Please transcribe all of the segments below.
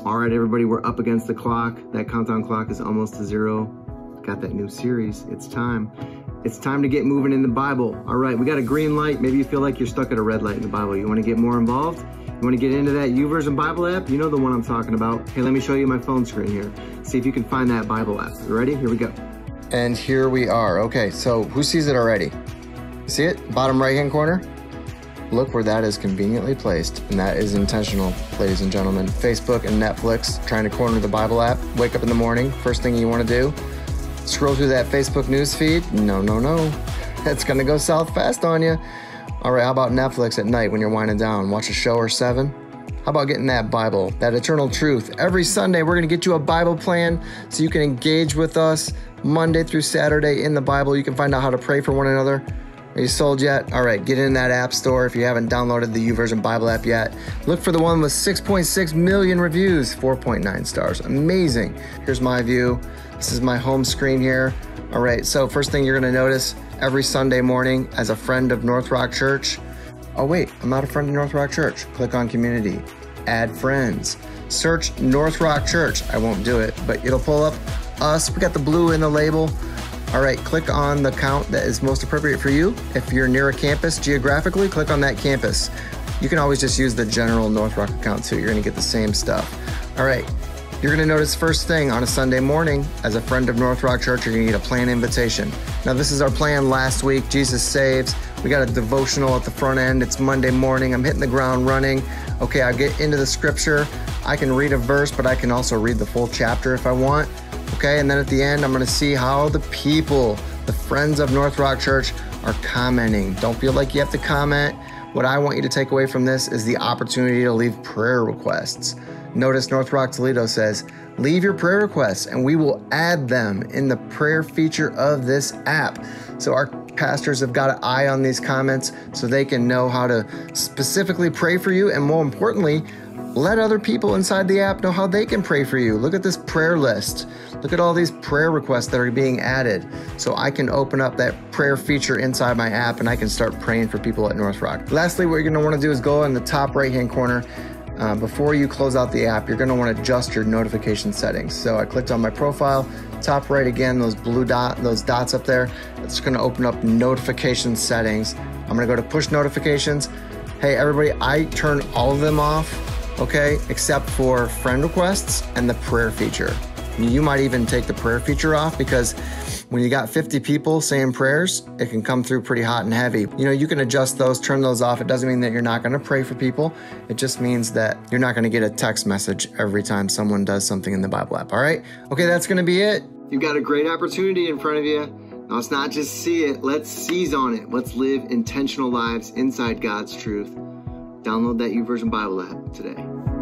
All right, everybody, we're up against the clock. That countdown clock is almost to 0. Got that new series. It's time. It's time to get moving in the Bible. All right, we got a green light. Maybe you feel like you're stuck at a red light in the Bible. You want to get more involved? You want to get into that YouVersion Bible app? You know the one I'm talking about. Hey, let me show you my phone screen here. See if you can find that Bible app. You ready? Here we go. And here we are. Okay, so who sees it already? See it? Bottom right-hand corner? Look where that is conveniently placed, and that is intentional, ladies and gentlemen. Facebook and Netflix trying to corner the Bible app. Wake up in the morning, first thing you want to do, scroll through that Facebook news feed. No. That's going to go south fast on you. All right, how about Netflix at night when you're winding down? Watch a show or 7? How about getting that Bible, that eternal truth? Every Sunday, we're going to get you a Bible plan so you can engage with us Monday through Saturday in the Bible. You can find out how to pray for one another. Are you sold yet? All right, get in that app store if you haven't downloaded the YouVersion Bible app yet. Look for the one with 6.6 million reviews, 4.9 stars. Amazing. Here's my view. This is my home screen here. All right, so first thing you're gonna notice every Sunday morning as a friend of North Rock Church. Oh wait, I'm not a friend of North Rock Church. Click on community, add friends. Search North Rock Church. I won't do it, but it'll pull up us. We got the blue in the label. All right, click on the account that is most appropriate for you. If you're near a campus geographically, click on that campus. You can always just use the general North Rock account too. You're gonna get the same stuff. All right, you're gonna notice first thing on a Sunday morning, as a friend of North Rock Church, you're gonna get a plan invitation. Now this is our plan last week, Jesus Saves. We got a devotional at the front end. It's Monday morning, I'm hitting the ground running. Okay, I get into the scripture. I can read a verse, but I can also read the full chapter if I want. Okay, and then at the end, I'm gonna see how the people, the friends of North Rock Church, are commenting. Don't feel like you have to comment. What I want you to take away from this is the opportunity to leave prayer requests. Notice North Rock Toledo says, leave your prayer requests and we will add them in the prayer feature of this app. So our pastors have got an eye on these comments so they can know how to specifically pray for you, and more importantly, let other people inside the app know how they can pray for you. Look at this prayer list. Look at all these prayer requests that are being added. So I can open up that prayer feature inside my app and I can start praying for people at North Rock. Lastly, what you're gonna wanna do is go in the top right-hand corner. Before you close out the app, you're gonna wanna adjust your notification settings. So I clicked on my profile, top right again, those dots up there. It's gonna open up notification settings. I'm gonna go to push notifications. Hey everybody, I turn all of them off. Okay, except for friend requests and the prayer feature. You might even take the prayer feature off because when you got 50 people saying prayers, it can come through pretty hot and heavy. You know, you can adjust those, turn those off. It doesn't mean that you're not gonna pray for people. It just means that you're not gonna get a text message every time someone does something in the Bible app, all right? Okay, that's gonna be it. You've got a great opportunity in front of you. Now, let's not just see it, let's seize on it. Let's live intentional lives inside God's truth. Download that YouVersion Bible app today.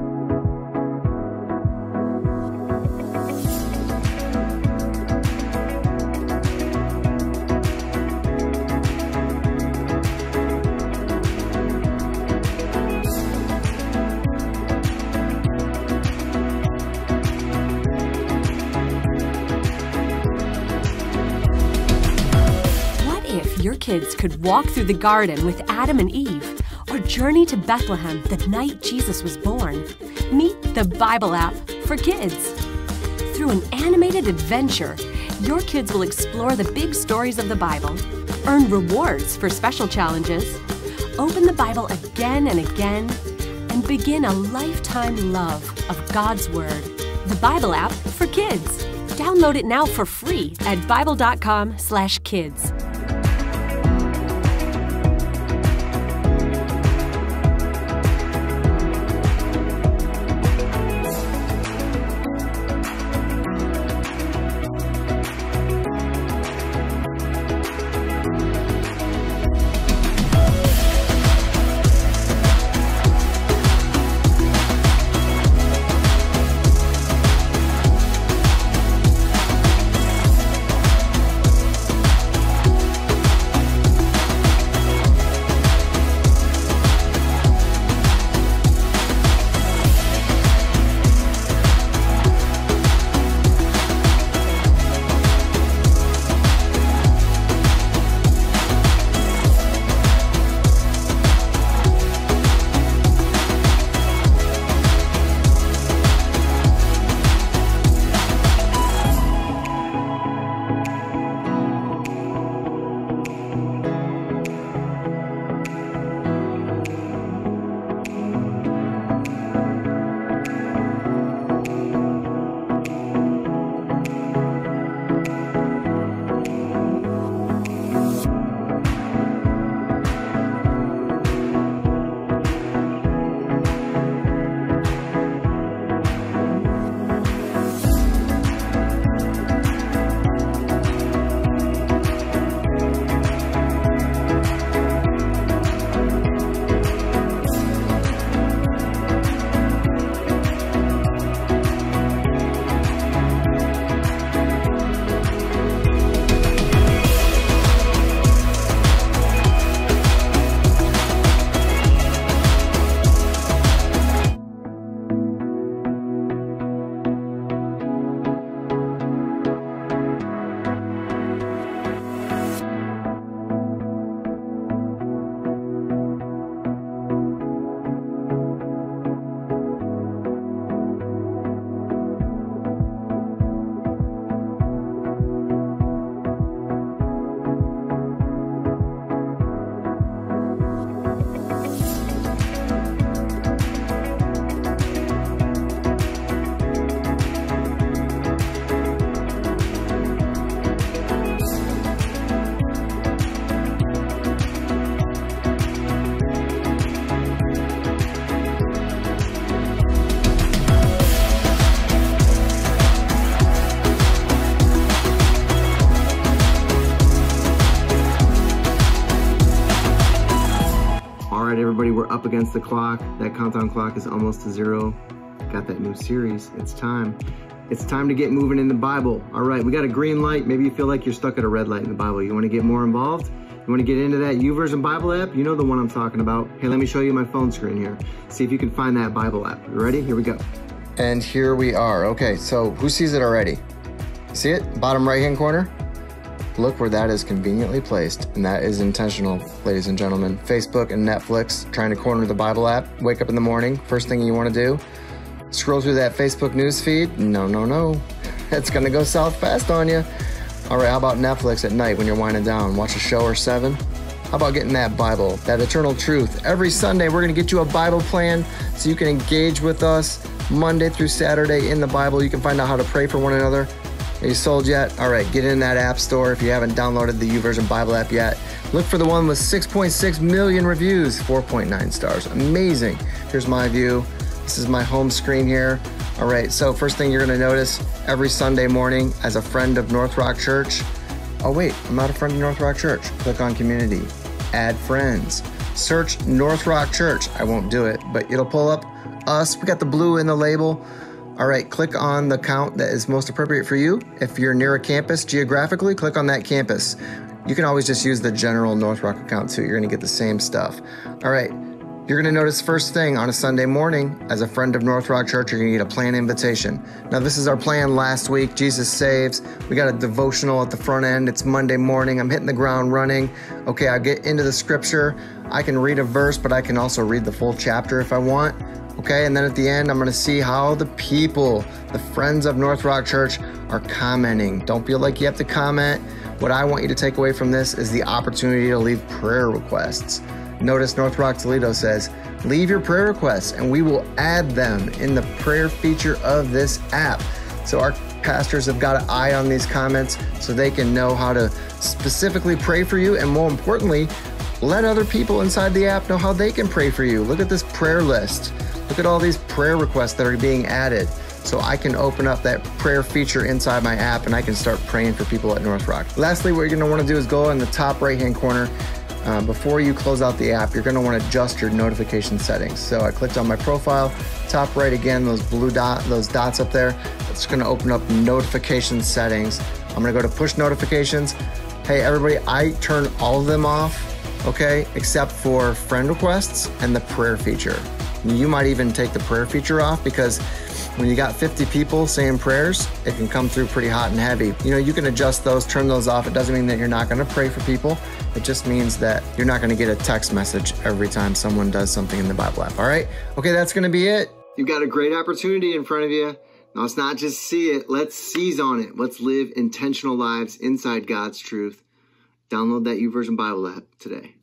What if your kids could walk through the garden with Adam and Eve? Or journey to Bethlehem the night Jesus was born? Meet the Bible app for kids. Through an animated adventure, your kids will explore the big stories of the Bible, earn rewards for special challenges, open the Bible again and again, and begin a lifetime love of God's Word. The Bible app for kids. Download it now for free at bible.com/kids. everybody, we're up against the clock. That countdown clock is almost to zero. Got that new series. It's time. It's time to get moving in the Bible. All right, we got a green light. Maybe you feel like you're stuck at a red light in the Bible. You want to get more involved? You want to get into that YouVersion Bible app? You know the one I'm talking about. Hey, let me show you my phone screen here. See if you can find that Bible app. You ready? Here we go. And here we are. Okay, so who sees it already? See it? Bottom right-hand corner? Look where that is conveniently placed, and that is intentional, ladies and gentlemen. Facebook and Netflix trying to corner the Bible app. Wake up in the morning, first thing you want to do, scroll through that Facebook news feed. No. It's going to go south fast on you. All right, how about Netflix at night when you're winding down? Watch a show or 7? How about getting that Bible, that eternal truth? Every Sunday, we're going to get you a Bible plan so you can engage with us Monday through Saturday in the Bible. You can find out how to pray for one another. Are you sold yet? All right, get in that app store if you haven't downloaded the YouVersion Bible app yet. Look for the one with 6.6 million reviews, 4.9 stars. Amazing. Here's my view. This is my home screen here. All right, so first thing you're going to notice every Sunday morning as a friend of North Rock Church. Oh, wait, I'm not a friend of North Rock Church. Click on Community, add friends, search North Rock Church. I won't do it, but it'll pull up us. We got the blue in the label. All right, click on the account that is most appropriate for you. If you're near a campus geographically, click on that campus. You can always just use the general North Rock account too. You're gonna get the same stuff. All right, you're gonna notice first thing on a Sunday morning, as a friend of North Rock Church, you're gonna get a plan invitation. Now this is our plan last week, Jesus Saves. We got a devotional at the front end. It's Monday morning, I'm hitting the ground running. Okay, I get into the scripture. I can read a verse, but I can also read the full chapter if I want. Okay, and then at the end, I'm going to see how the people, the friends of North Rock Church, are commenting. Don't feel like you have to comment. What I want you to take away from this is the opportunity to leave prayer requests. Notice North Rock Toledo says, leave your prayer requests and we will add them in the prayer feature of this app. So our pastors have got an eye on these comments so they can know how to specifically pray for you, and more importantly, let other people inside the app know how they can pray for you. Look at this prayer list. Look at all these prayer requests that are being added. So I can open up that prayer feature inside my app and I can start praying for people at North Rock. Lastly, what you're gonna wanna do is go in the top right-hand corner. Before you close out the app, you're gonna wanna adjust your notification settings. So I clicked on my profile, top right again, those dots up there. It's gonna open up notification settings. I'm gonna go to push notifications. Hey everybody, I turn all of them off, okay, except for friend requests and the prayer feature. You might even take the prayer feature off because when you got 50 people saying prayers, it can come through pretty hot and heavy. You know, you can adjust those, turn those off. It doesn't mean that you're not gonna pray for people. It just means that you're not gonna get a text message every time someone does something in the Bible app, all right? Okay, that's gonna be it. You've got a great opportunity in front of you. Now, let's not just see it, let's seize on it. Let's live intentional lives inside God's truth. Download that YouVersion Bible app today.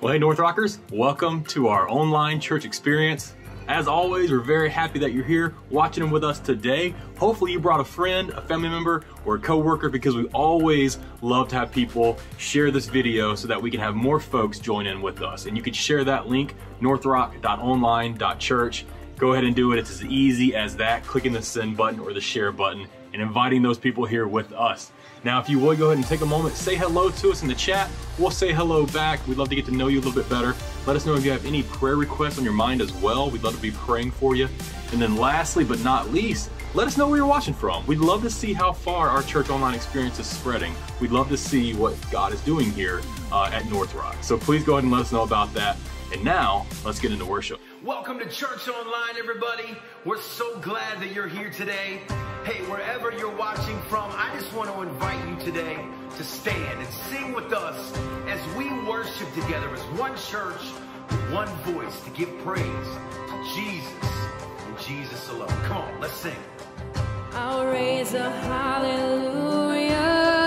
Well, hey, North Rockers, welcome to our online church experience. As always, we're very happy that you're here watching them with us today. Hopefully you brought a friend, a family member, or a coworker, because we always love to have people share this video so that we can have more folks join in with us. And you can share that link, northrock.online.church. Go ahead and do it. It's as easy as that, clicking the send button or the share button and inviting those people here with us. Now, if you would, go ahead and take a moment, say hello to us in the chat. We'll say hello back. We'd love to get to know you a little bit better. Let us know if you have any prayer requests on your mind as well. We'd love to be praying for you. And then lastly, but not least, let us know where you're watching from. We'd love to see how far our church online experience is spreading. We'd love to see what God is doing here at North Rock. So please go ahead and let us know about that. And now, let's get into worship. Welcome to Church Online, everybody. We're so glad that you're here today. Hey, wherever you're watching from, I just want to invite you today to stand and sing with us as we worship together as one church with one voice to give praise to Jesus and Jesus alone. Come on, let's sing. I'll raise a hallelujah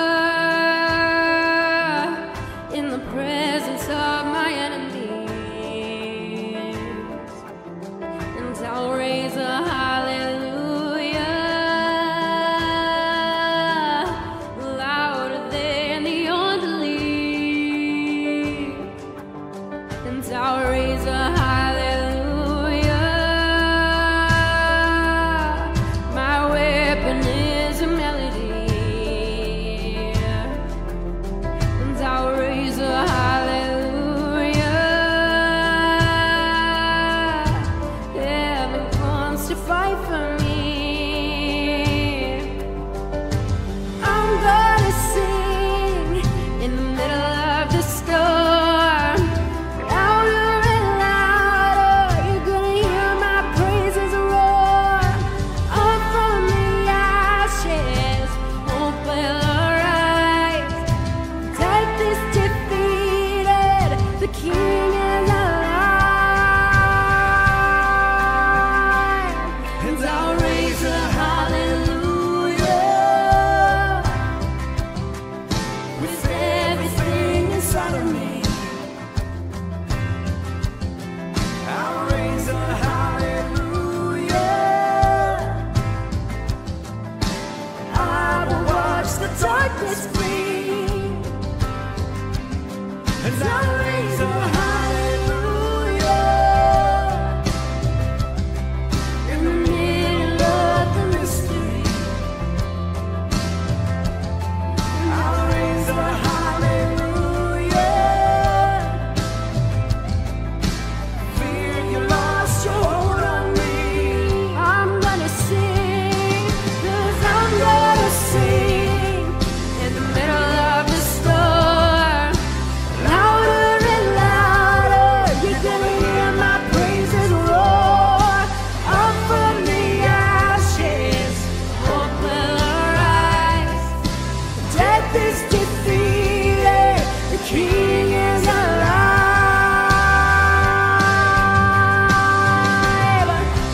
in the presence of my enemies. And I'll raise a hallelujah louder than the unbelief. And I'll raise a hallelujah. My weapon is a melody. And I'll raise a hallelujah. Heaven comes to fight for me. I'm gonna sing in the middle of the storm. Louder and louder, you're gonna hear my praises roar. Up from the ashes, hope will arise. Death is defeated, the King is alive. And I'll raise a hallelujah with everything inside of me. I'll raise a hallelujah. I will watch the darkness flee. And I'll raise a hallelujah In the middle of the mystery, I'll raise a hallelujah. Fear you lost your hold on me. I'm gonna sing, 'cause I'm gonna sing in the middle of the storm. Louder and louder, you're gonna hear my praises roar. Up from the ashes, hope will arise. Death is defeated, the King is alive.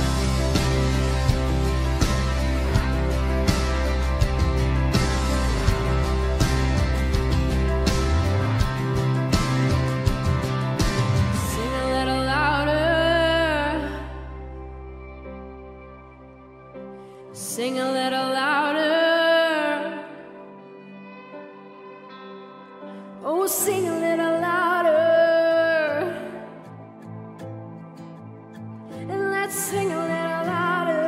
Sing a little louder. Sing a little louder. Oh, sing a little louder. And let's sing a little louder.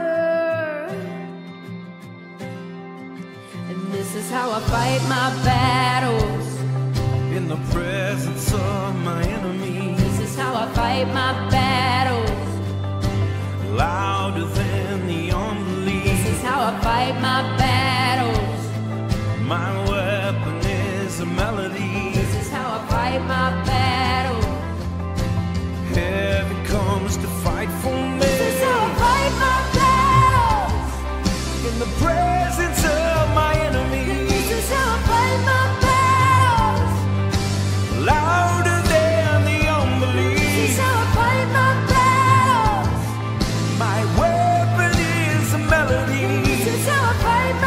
And this is how I fight my battles. In the presence of my enemies, This is how I fight my battles. louder than the This unbelief. is how I fight my battles. My weapon is a melody. This is how I fight my battles. Heaven comes to fight for me. This is how I fight my battles. In the presence of my enemies, This is how I fight my battles. louder than the unbelief. This is how I fight my battles. My weapon is a melody. This is how I fight my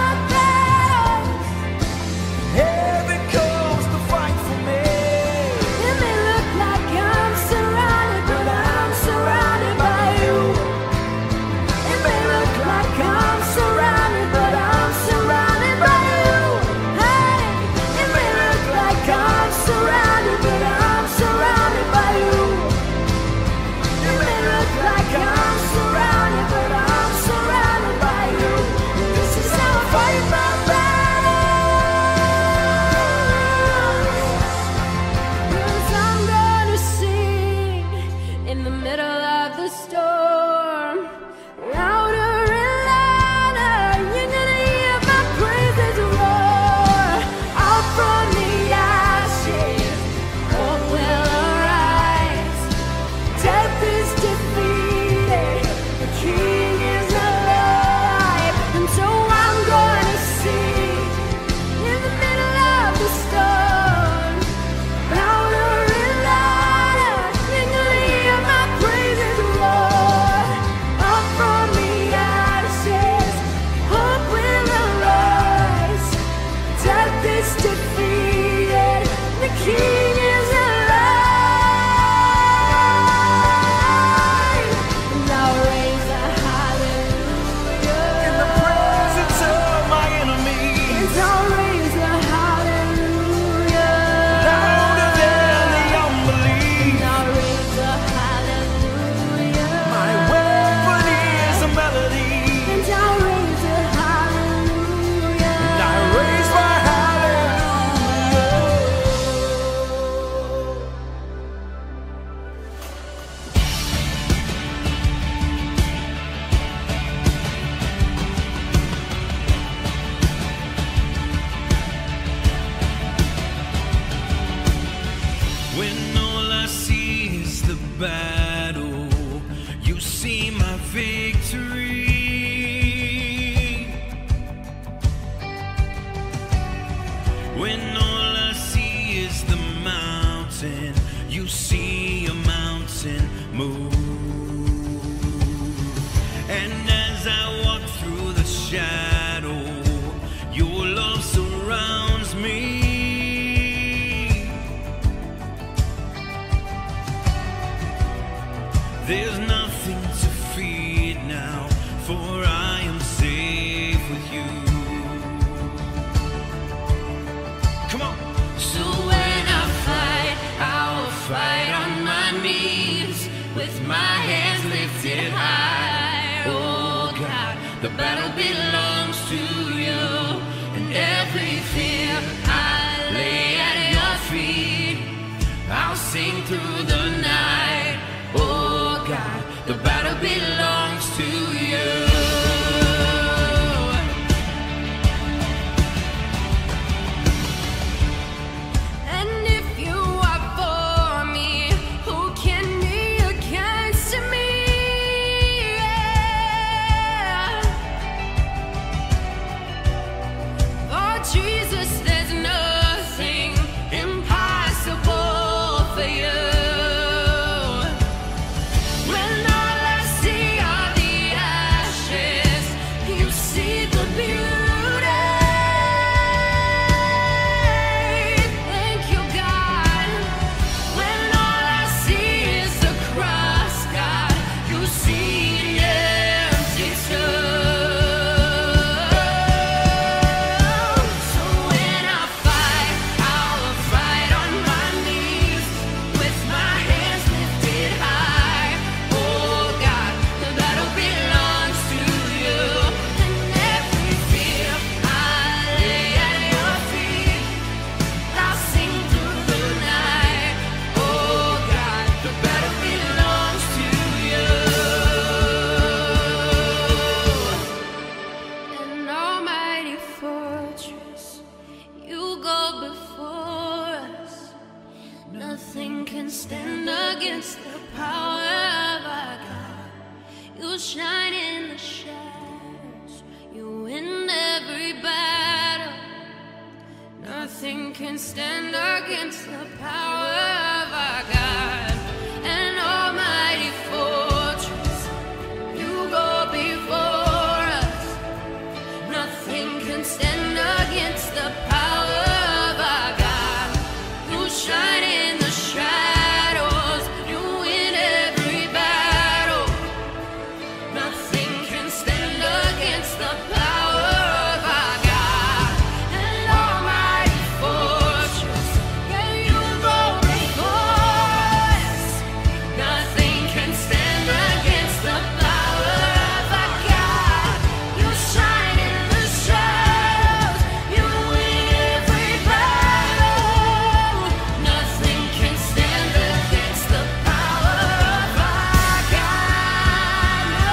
Nothing can stand against the power of our God. An almighty fortress, you go before us. Nothing can stand against the power of our God. You shine in the shadows, you win every battle. Nothing can stand against the power of our God. An almighty fortress, yeah, you go before us. Nothing can stand against the power of our God. You shine in the shadows, you win every battle. Nothing can stand against the power of our God. No.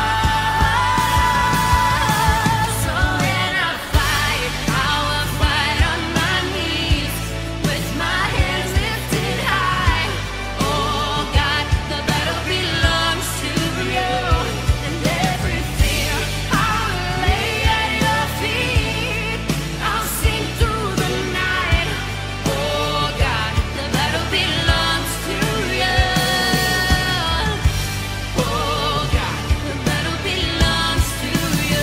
So when I fight on my knees with my hands lifted high. Oh God, the battle belongs to you, and every fear I'll lay at your feet. I'll sing through the night. Oh God, the battle belongs to you. Oh God, the battle belongs to you.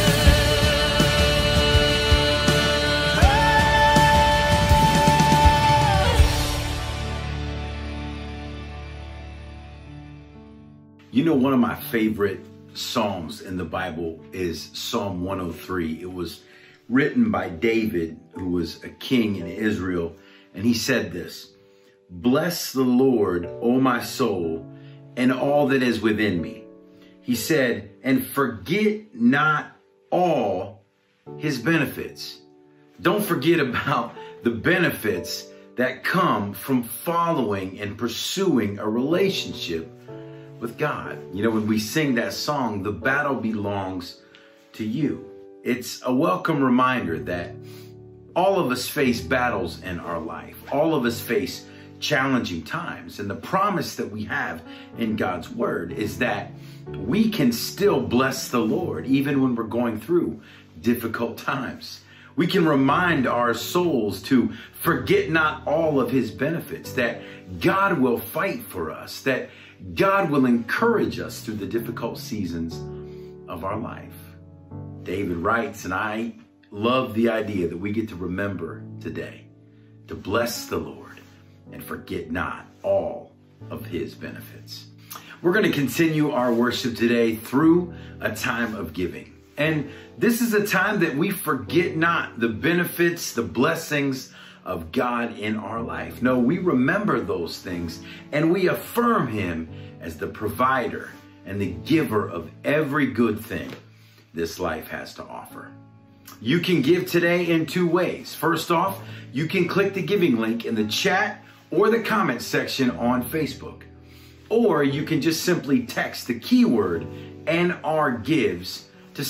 You know, one of my favorite Psalms in the Bible is Psalm 103. It was written by David, who was a king in Israel. And he said this: "Bless the Lord, O my soul, and all that is within me." He said, "And forget not all his benefits." Don't forget about the benefits that come from following and pursuing a relationship with God. You know, when we sing that song, "The battle belongs to you," it's a welcome reminder that all of us face battles in our life. All of us face challenging times. And the promise that we have in God's word is that we can still bless the Lord even when we're going through difficult times. We can remind our souls to forget not all of his benefits, that God will fight for us, that God will encourage us through the difficult seasons of our life. David writes, and I love the idea that we get to remember today to bless the Lord and forget not all of his benefits. We're going to continue our worship today through a time of giving. And this is a time that we forget not the benefits, the blessings of God in our life. No, we remember those things and we affirm him as the provider and the giver of every good thing this life has to offer. You can give today in two ways. First off, you can click the giving link in the chat or the comment section on Facebook. Or you can just simply text the keyword NR Gives to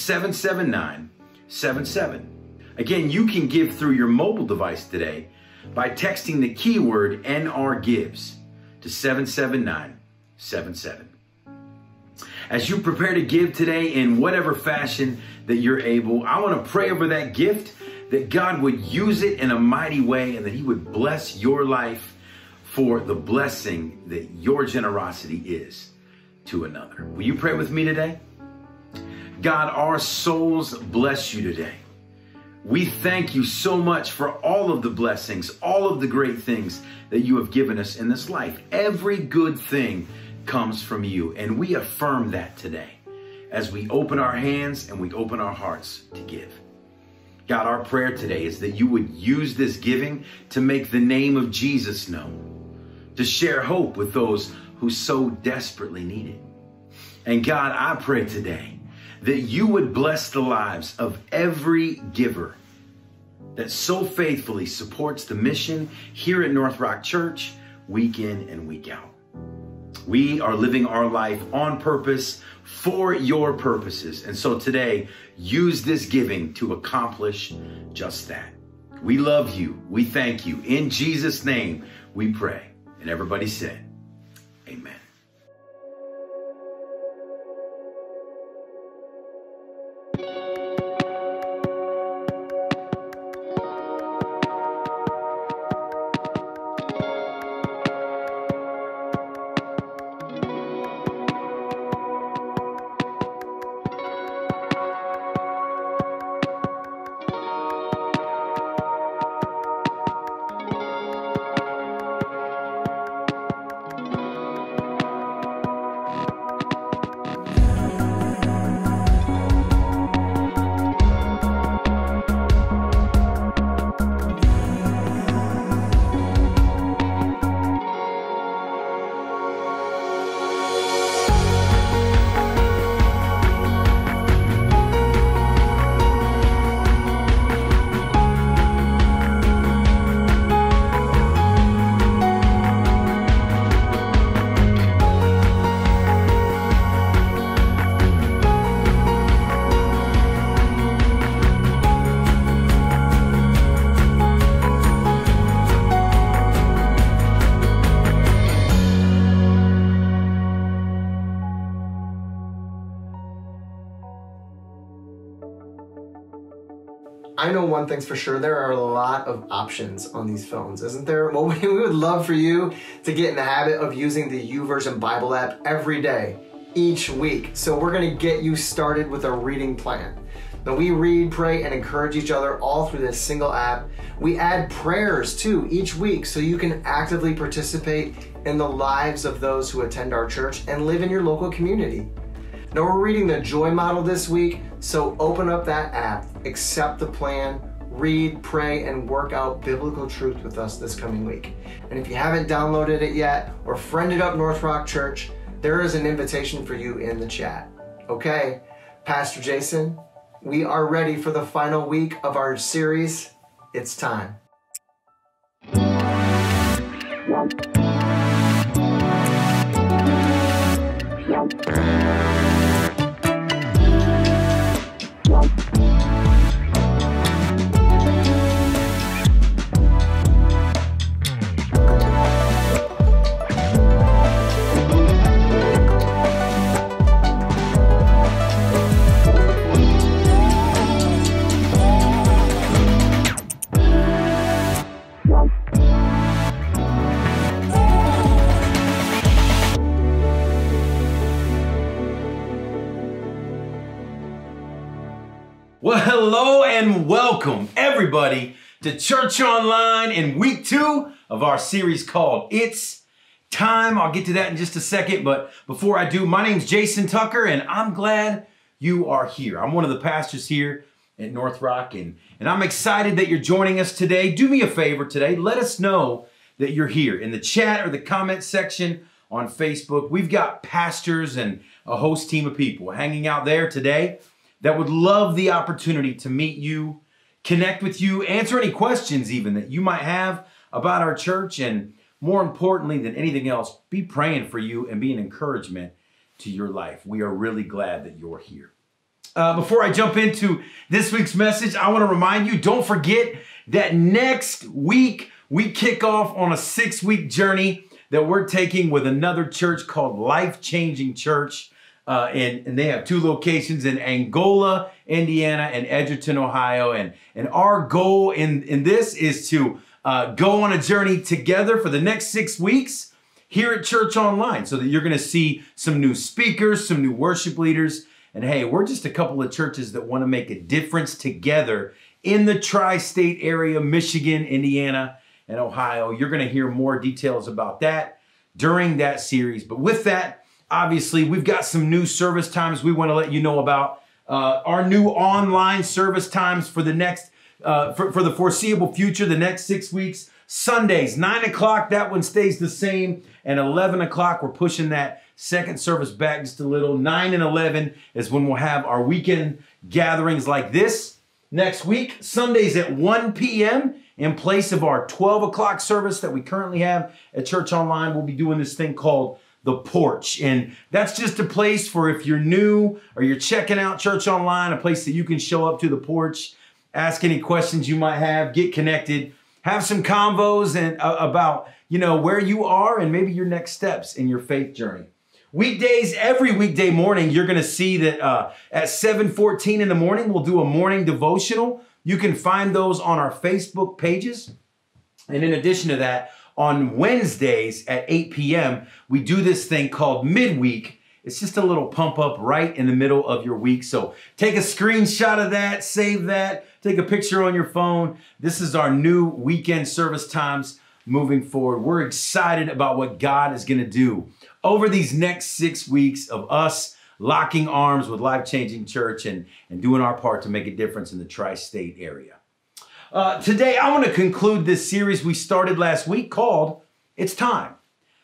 77977. Again, you can give through your mobile device today by texting the keyword NR Gives to 77977. As you prepare to give today in whatever fashion that you're able, I want to pray over that gift, that God would use it in a mighty way and that he would bless your life for the blessing that your generosity is to another. Will you pray with me today? God, our souls bless you today. We thank you so much for all of the blessings, all of the great things that you have given us in this life. Every good thing comes from you, and we affirm that today as we open our hands and we open our hearts to give. God, our prayer today is that you would use this giving to make the name of Jesus known, to share hope with those who so desperately need it. And God, I pray today that you would bless the lives of every giver that so faithfully supports the mission here at North Rock Church week in and week out. We are living our life on purpose for your purposes. And so today, use this giving to accomplish just that. We love you. We thank you. In Jesus' name, we pray. And everybody said, amen. I know one thing's for sure, there are a lot of options on these phones, isn't there? Well, we would love for you to get in the habit of using the YouVersion Bible app every day, each week. So we're gonna get you started with a reading plan. Now we read, pray, and encourage each other all through this single app. We add prayers too each week so you can actively participate in the lives of those who attend our church and live in your local community. Now we're reading the Joy Model this week, so open up that app, accept the plan, read, pray, and work out biblical truth with us this coming week. And if you haven't downloaded it yet or friended up North Rock Church, there is an invitation for you in the chat. Okay, Pastor Jason, we are ready for the final week of our series. It's time. Well, hello and welcome everybody to Church Online in week 2 of our series called It's Time. I'll get to that in just a second, but before I do, my name's Jason Tucker and I'm glad you are here. I'm one of the pastors here at North Rock and I'm excited that you're joining us today. Do me a favor today, let us know that you're here in the chat or the comment section on Facebook. We've got pastors and a host team of people hanging out there today that would love the opportunity to meet you, connect with you, answer any questions even that you might have about our church, and more importantly than anything else, be praying for you and be an encouragement to your life. We are really glad that you're here. Before I jump into this week's message, I want to remind you, don't forget that next week we kick off on a 6-week journey that we're taking with another church called Life Changing Church. And they have 2 locations in Angola, Indiana, and Edgerton, Ohio. And our goal in this is to go on a journey together for the next 6 weeks here at Church Online, so that you're going to see some new speakers, some new worship leaders. And hey, we're just a couple of churches that want to make a difference together in the tri-state area, Michigan, Indiana, and Ohio. You're going to hear more details about that during that series. But with that, obviously, we've got some new service times we want to let you know about. Our new online service times for the next, for the foreseeable future, the next 6 weeks. Sundays, 9 o'clock, that one stays the same. And 11 o'clock, we're pushing that second service back just a little. 9 and 11 is when we'll have our weekend gatherings like this. Next week, Sundays at 1 p.m. in place of our 12 o'clock service that we currently have at Church Online. We'll be doing this thing called The Porch. And that's just a place for if you're new or you're checking out Church Online, a place that you can show up to the porch, ask any questions you might have, get connected, have some convos and about, where you are and maybe your next steps in your faith journey. Weekdays, every weekday morning, you're going to see that at 7:14 in the morning, we'll do a morning devotional. You can find those on our Facebook pages. And in addition to that, on Wednesdays at 8 p.m., we do this thing called midweek. It's just a little pump up right in the middle of your week. So take a screenshot of that, save that, take a picture on your phone. This is our new weekend service times moving forward. We're excited about what God is going to do over these next 6 weeks of us locking arms with Life Changing Church and doing our part to make a difference in the tri-state area. Today, I want to conclude this series we started last week called It's Time.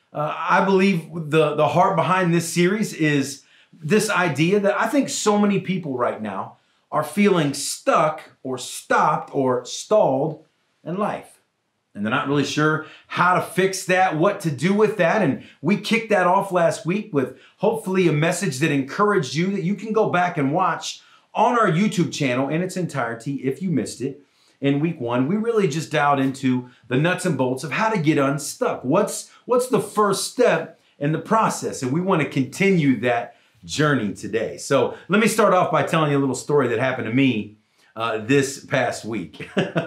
I believe the heart behind this series is this idea that I think so many people right now are feeling stuck or stopped or stalled in life. And they're not really sure how to fix that, what to do with that. And we kicked that off last week with hopefully a message that encouraged you that you can go back and watch on our YouTube channel in its entirety if you missed it. In week 1, we really just dialed into the nuts and bolts of how to get unstuck. What's the first step in the process? And we want to continue that journey today. So let me start off by telling you a little story that happened to me this past week.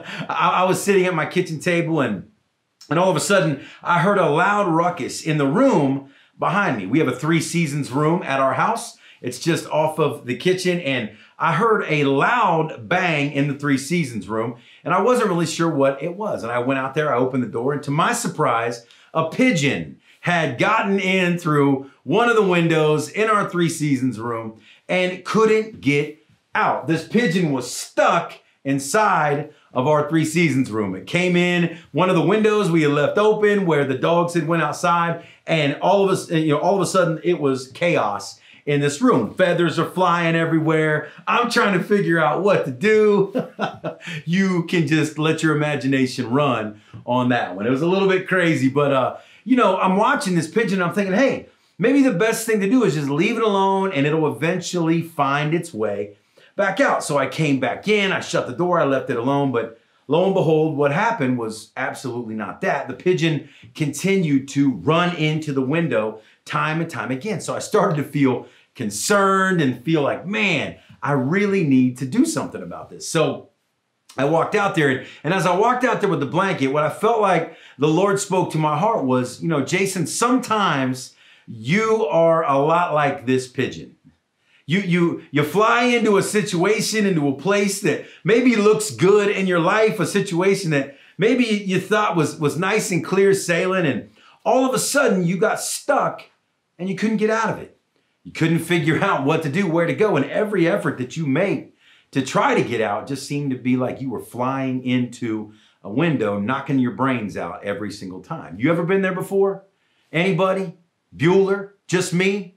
I was sitting at my kitchen table and all of a sudden I heard a loud ruckus in the room behind me. We have a 3 Seasons room at our house. It's just off of the kitchen, and I heard a loud bang in the 3 Seasons room, and I wasn't really sure what it was. And I went out there, I opened the door, and to my surprise, a pigeon had gotten in through one of the windows in our 3 Seasons room and couldn't get out. This pigeon was stuck inside of our 3 Seasons room. It came in one of the windows we had left open where the dogs had went outside, and all of a sudden it was chaos in this room. Feathers are flying everywhere. I'm trying to figure out what to do. You can just let your imagination run on that one. It was a little bit crazy, but I'm watching this pigeon and I'm thinking, hey, maybe the best thing to do is just leave it alone and it'll eventually find its way back out. So I came back in, I shut the door, I left it alone, but lo and behold, what happened was absolutely not that. The pigeon continued to run into the window time and time again. So I started to feel concerned and feel like, man, I really need to do something about this. So I walked out there, and as I walked out there with the blanket, what I felt like the Lord spoke to my heart was, Jason, sometimes you are a lot like this pigeon. You fly into a situation, into a place that maybe looks good in your life, a situation that maybe you thought was nice and clear sailing, and all of a sudden you got stuck and you couldn't get out of it. You couldn't figure out what to do, where to go, and every effort that you made to try to get out just seemed to be like you were flying into a window, knocking your brains out every single time. You ever been there before? Anybody? Bueller? Just me?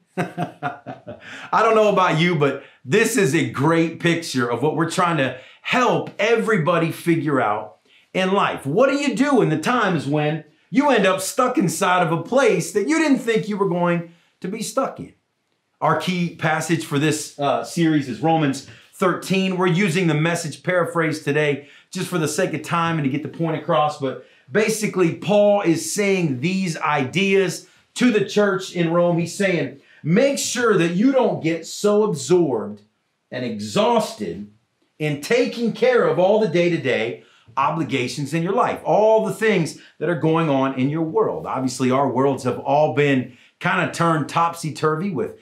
I don't know about you, but this is a great picture of what we're trying to help everybody figure out in life. What do you do in the times when you end up stuck inside of a place that you didn't think you were going to be stuck in? Our key passage for this series is Romans 13. We're using the Message paraphrase today just for the sake of time and to get the point across. But basically, Paul is saying these ideas to the church in Rome. He's saying, make sure that you don't get so absorbed and exhausted in taking care of all the day-to-day obligations in your life, all the things that are going on in your world. Obviously, our worlds have all been kind of turned topsy-turvy with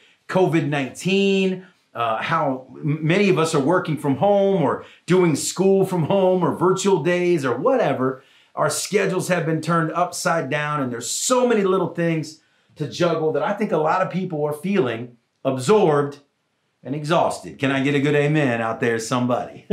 COVID-19, how many of us are working from home or doing school from home or virtual days or whatever. Our schedules have been turned upside down, and there's so many little things to juggle that I think a lot of people are feeling absorbed and exhausted. Can I get a good amen out there, somebody?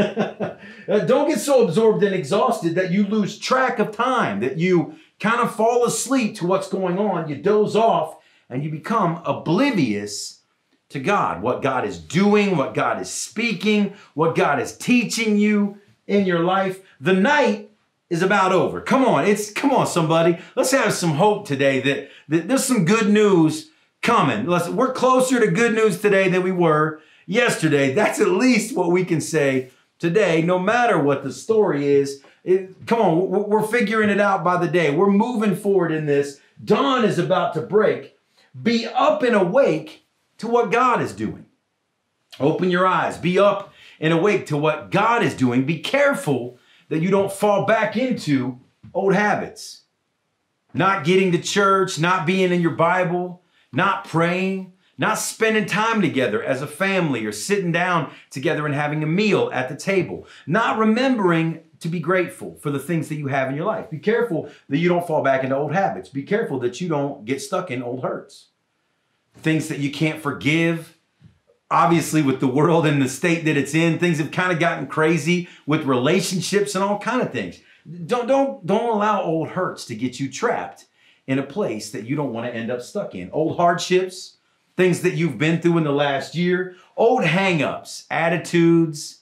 Don't get so absorbed and exhausted that you lose track of time, that you kind of fall asleep to what's going on, you doze off, and you become oblivious to God, what God is doing, what God is speaking, what God is teaching you in your life. The night is about over. Come on, somebody. Let's have some hope today that there's some good news coming. We're closer to good news today than we were yesterday. That's at least what we can say today, no matter what the story is. Come on, we're figuring it out by the day. We're moving forward in this. Dawn is about to break. Be up and awake to what God is doing. Open your eyes. Be up and awake to what God is doing. Be careful that you don't fall back into old habits. Not getting to church, not being in your Bible, not praying, not spending time together as a family or sitting down together and having a meal at the table, not remembering to be grateful for the things that you have in your life. Be careful that you don't fall back into old habits. Be careful that you don't get stuck in old hurts. Things that you can't forgive. Obviously, with the world and the state that it's in, things have kind of gotten crazy with relationships and all kind of things. Don't allow old hurts to get you trapped in a place that you don't want to end up stuck in. Old hardships, things that you've been through in the last year, old hang-ups, attitudes,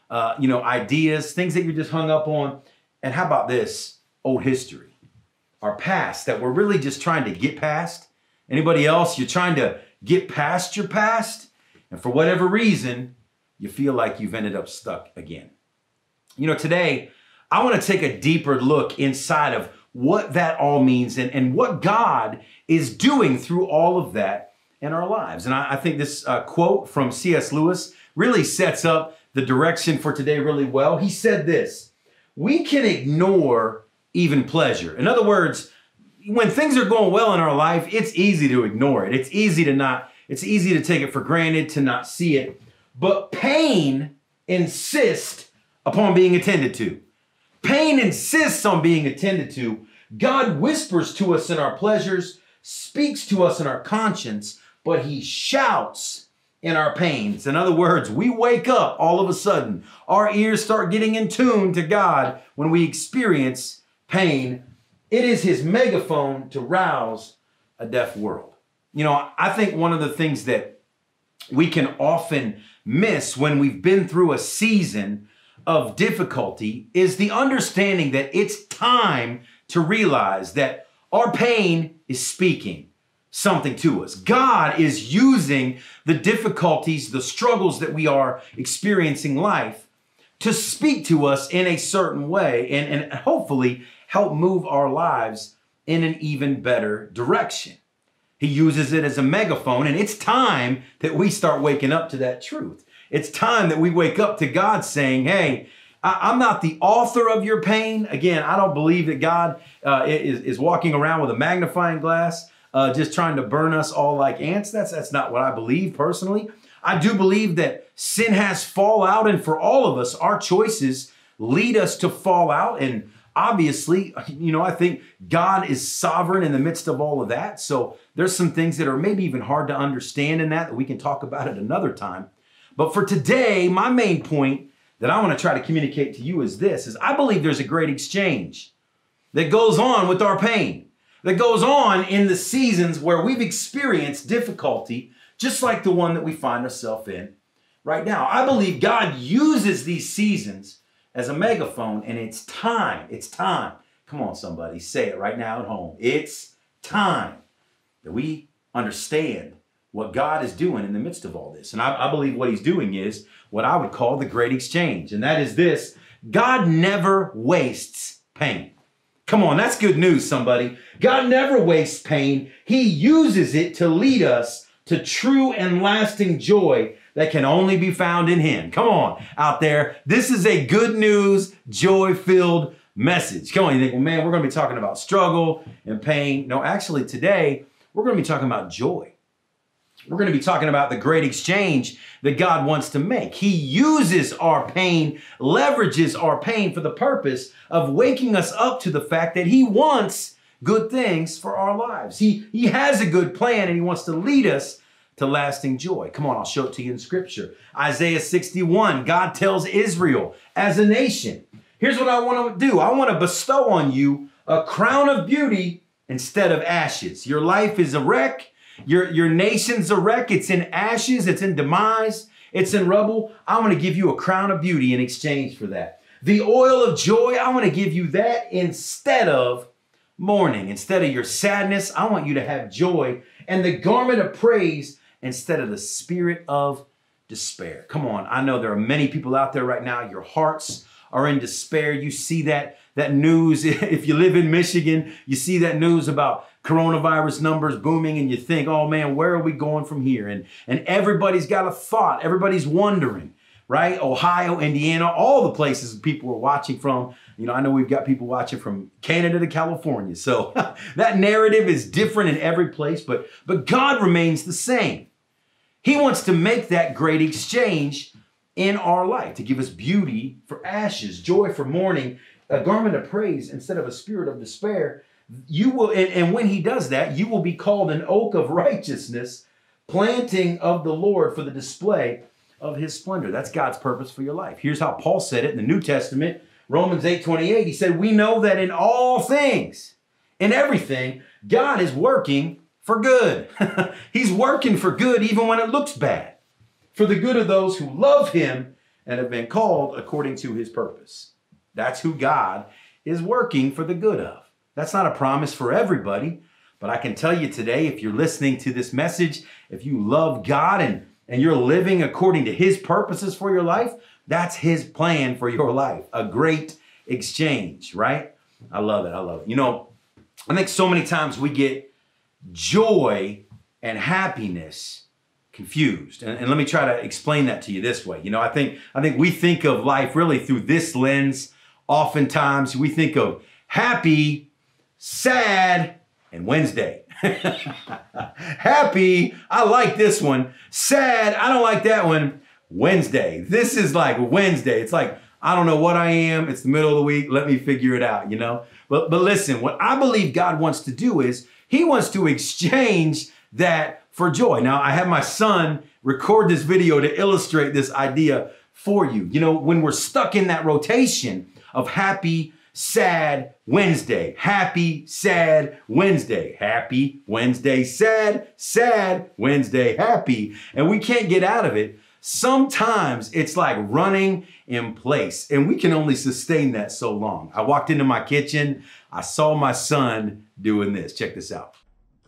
ideas, things that you're just hung up on. And how about this? Old history, our past that we're really just trying to get past. Anybody else? You're trying to get past your past, and for whatever reason, you feel like you've ended up stuck again. Today, I want to take a deeper look inside of what that all means and what God is doing through all of that in our lives. And I think this quote from C.S. Lewis really sets up the direction for today really well. He said this: we can ignore even pleasure. In other words, when things are going well in our life, it's easy to ignore it. It's easy to take it for granted, to not see it. But pain insists upon being attended to. Pain insists on being attended to. God whispers to us in our pleasures, speaks to us in our conscience, but he shouts in our pains. In other words, we wake up all of a sudden. Our ears start getting in tune to God when we experience pain. It is his megaphone to rouse a deaf world. You know, I think one of the things that we can often miss when we've been through a season of difficulty is the understanding that it's time to realize that our pain is speaking something to us. God is using the difficulties, the struggles that we are experiencing in life to speak to us in a certain way and hopefully help move our lives in an even better direction. He uses it as a megaphone, and it's time that we start waking up to that truth. It's time that we wake up to God saying, hey, I'm not the author of your pain. Again, I don't believe that God is walking around with a magnifying glass, just trying to burn us all like ants. That's not what I believe personally. I do believe that sin has fallout, and for all of us, our choices lead us to fall out. And obviously, you know, I think God is sovereign in the midst of all of that. So there's some things that are maybe even hard to understand in that we can talk about at another time. But for today, my main point that I want to try to communicate to you is this: is I believe there's a great exchange that goes on with our pain, that goes on in the seasons where we've experienced difficulty, just like the one that we find ourselves in right now. I believe God uses these seasons as a megaphone, and it's time. It's time. Come on, somebody, say it right now at home. It's time that we understand what God is doing in the midst of all this. And I believe what he's doing is what I would call the great exchange. And that is this: God never wastes pain. Come on, that's good news, somebody. God never wastes pain. He uses it to lead us to true and lasting joy that can only be found in him. Come on out there. This is a good news, joy-filled message. Come on, you think, well, man, we're going to be talking about struggle and pain. No, actually today, we're going to be talking about joy. We're going to be talking about the great exchange that God wants to make. He uses our pain, leverages our pain for the purpose of waking us up to the fact that he wants good things for our lives. He has a good plan, and he wants to lead us to lasting joy. Come on, I'll show it to you in scripture. Isaiah 61, God tells Israel as a nation, here's what I want to do. I want to bestow on you a crown of beauty instead of ashes. Your life is a wreck. Your nation's a wreck. It's in ashes. It's in demise. It's in rubble. I want to give you a crown of beauty in exchange for that. The oil of joy, I want to give you that instead of mourning. Instead of your sadness, I want you to have joy. And the garment of praise instead of the spirit of despair. Come on, I know there are many people out there right now, your hearts are in despair. You see that news. If you live in Michigan, you see that news about coronavirus numbers booming, and you think, oh man, where are we going from here? And everybody's got a thought. Everybody's wondering, right? Ohio, Indiana, all the places people are watching from. You know, I know we've got people watching from Canada to California. So that narrative is different in every place, but God remains the same. He wants to make that great exchange in our life, to give us beauty for ashes, joy for mourning, a garment of praise instead of a spirit of despair. You will, and when he does that, you will be called an oak of righteousness, planting of the Lord for the display of his splendor. That's God's purpose for your life. Here's how Paul said it in the New Testament, Romans 8:28. He said, we know that in all things, in everything, God is working for good. He's working for good even when it looks bad, for the good of those who love him and have been called according to his purpose. That's who God is working for the good of. That's not a promise for everybody, but I can tell you today, if you're listening to this message, if you love God and you're living according to his purposes for your life, that's his plan for your life. A great exchange, right? I love it. I love it. You know, I think so many times we get joy and happiness confused. And let me try to explain that to you this way. You know, I think we think of life really through this lens. Oftentimes we think of happy, sad, and Wednesday. Happy, I like this one. Sad, I don't like that one. Wednesday. This is like Wednesday. It's like, I don't know what I am. It's the middle of the week. Let me figure it out, you know? But listen, what I believe God wants to do is he wants to exchange that for joy. Now, I have my son record this video to illustrate this idea for you. You know, when we're stuck in that rotation of happy, sad, Wednesday, happy, sad, Wednesday, happy, Wednesday, sad, sad, Wednesday, happy, and we can't get out of it, sometimes it's like running in place, and we can only sustain that so long. I walked into my kitchen, I saw my son doing this. Check this out.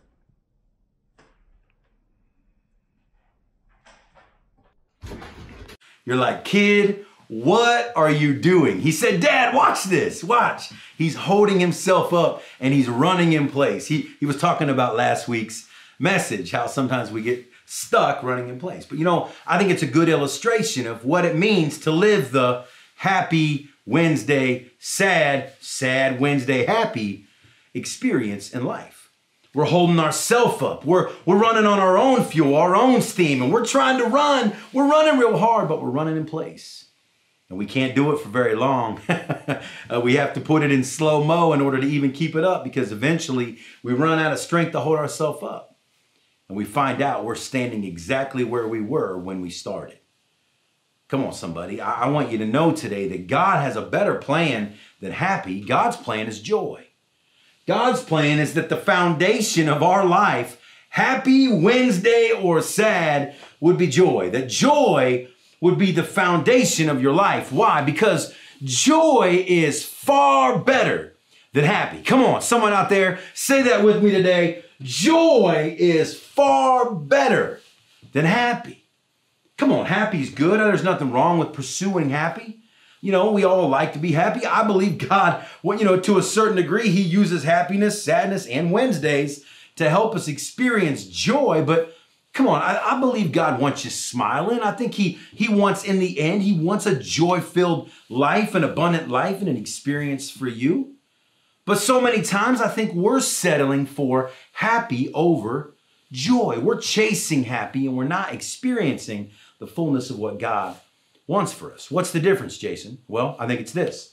You're like, kid, what are you doing? He said, Dad, watch this, watch. He's holding himself up and he's running in place. He was talking about last week's message, how sometimes we get stuck running in place. But you know, I think it's a good illustration of what it means to live the happy Wednesday, sad Wednesday, happy experience in life. We're holding ourselves up. We're running on our own fuel, our own steam, and we're trying to run. We're running real hard, but we're running in place. And we can't do it for very long. We have to put it in slow-mo in order to even keep it up, because eventually we run out of strength to hold ourselves up. And we find out we're standing exactly where we were when we started. Come on, somebody. I want you to know today that God has a better plan than happy. God's plan is joy. God's plan is that the foundation of our life, happy, Wednesday, or sad, would be joy. That joy would be the foundation of your life. Why? Because joy is far better than happy. Come on, someone out there, say that with me today. Joy is far better than happy. Come on, happy's good. There's nothing wrong with pursuing happy. You know, we all like to be happy. I believe God, well, you know, to a certain degree, he uses happiness, sadness, and Wednesdays to help us experience joy. But come on, I believe God wants you smiling. I think he wants, in the end, he wants a joy-filled life, an abundant life, and an experience for you. But so many times I think we're settling for happy over joy. We're chasing happy and we're not experiencing the fullness of what God wants for us. What's the difference, Jason? Well, I think it's this.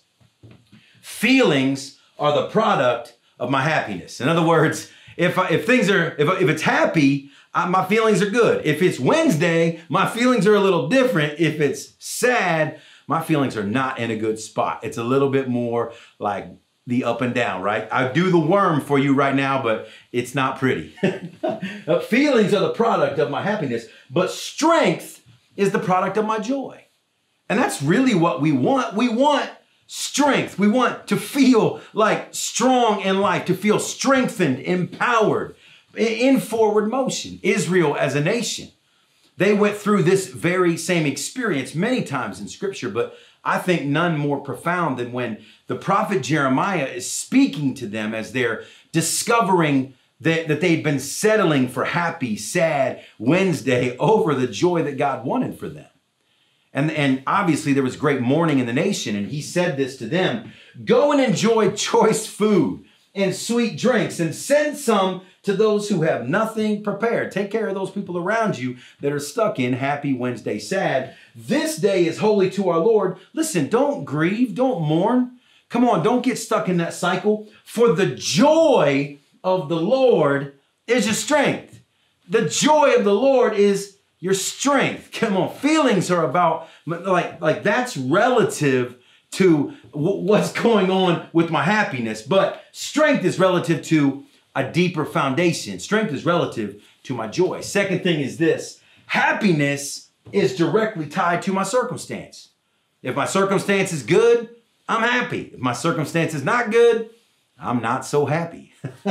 Feelings are the product of my happiness. In other words, if it's happy, my feelings are good. If it's Wednesday, my feelings are a little different. If it's sad, my feelings are not in a good spot. It's a little bit more like the up and down, right? I do the worm for you right now, but it's not pretty. Feelings are the product of my happiness, but strength is the product of my joy. And that's really what we want. We want strength. We want to feel like strong in life, to feel strengthened, empowered, in forward motion. Israel as a nation, they went through this very same experience many times in Scripture, but I think none more profound than when the prophet Jeremiah is speaking to them as they're discovering that they'd been settling for happy, sad Wednesday over the joy that God wanted for them. And obviously there was great mourning in the nation, and he said this to them: go and enjoy choice food and sweet drinks, and send some to those who have nothing prepared. Take care of those people around you that are stuck in happy Wednesday sad. This day is holy to our Lord. Listen, don't grieve, don't mourn. Come on, don't get stuck in that cycle. For the joy of the Lord is your strength. The joy of the Lord is your strength. Come on, feelings are about, like that's relative to what's going on with my happiness, but strength is relative to a deeper foundation. Strength is relative to my joy. Second thing is this: happiness is directly tied to my circumstance. If my circumstance is good, I'm happy. If my circumstance is not good, I'm not so happy.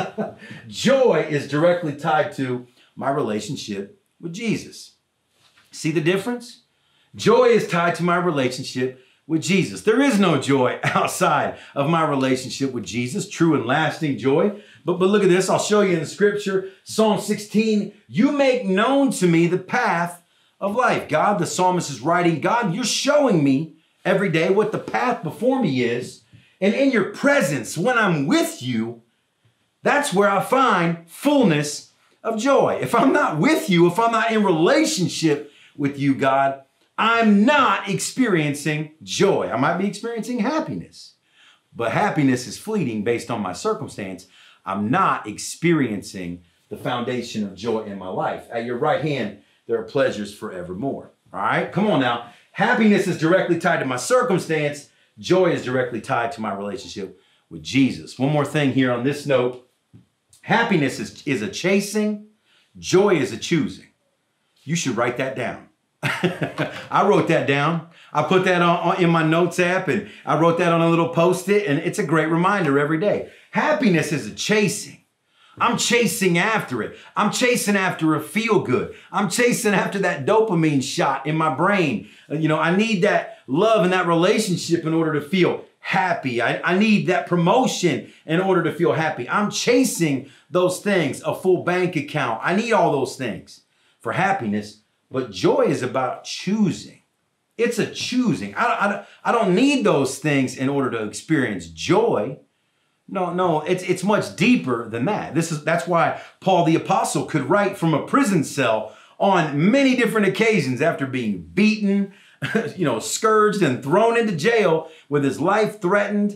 Joy is directly tied to my relationship with Jesus. See the difference? Joy is tied to my relationship with Jesus. There is no joy outside of my relationship with Jesus, true and lasting joy. But look at this. I'll show you in the scripture. Psalm 16, you make known to me the path of life. God, the psalmist is writing, God, you're showing me every day what the path before me is. And in your presence, when I'm with you, that's where I find fullness of joy. If I'm not with you, if I'm not in relationship with you, God, I'm not experiencing joy. I might be experiencing happiness, but happiness is fleeting based on my circumstance. I'm not experiencing the foundation of joy in my life. At your right hand, there are pleasures forevermore. All right, come on now. Happiness is directly tied to my circumstance. Joy is directly tied to my relationship with Jesus. One more thing here on this note. Happiness is a chasing. Joy is a choosing. You should write that down. I wrote that down. I put that on in my notes app, and I wrote that on a little Post-it, and it's a great reminder every day. Happiness is a chasing. I'm chasing after it. I'm chasing after a feel good. I'm chasing after that dopamine shot in my brain. I need that love and that relationship in order to feel happy. I need that promotion in order to feel happy. I'm chasing those things, a full bank account. I need all those things for happiness, but joy is about choosing. It's a choosing. I don't need those things in order to experience joy. No, it's much deeper than that. That's why Paul the Apostle could write from a prison cell on many different occasions after being beaten, scourged and thrown into jail with his life threatened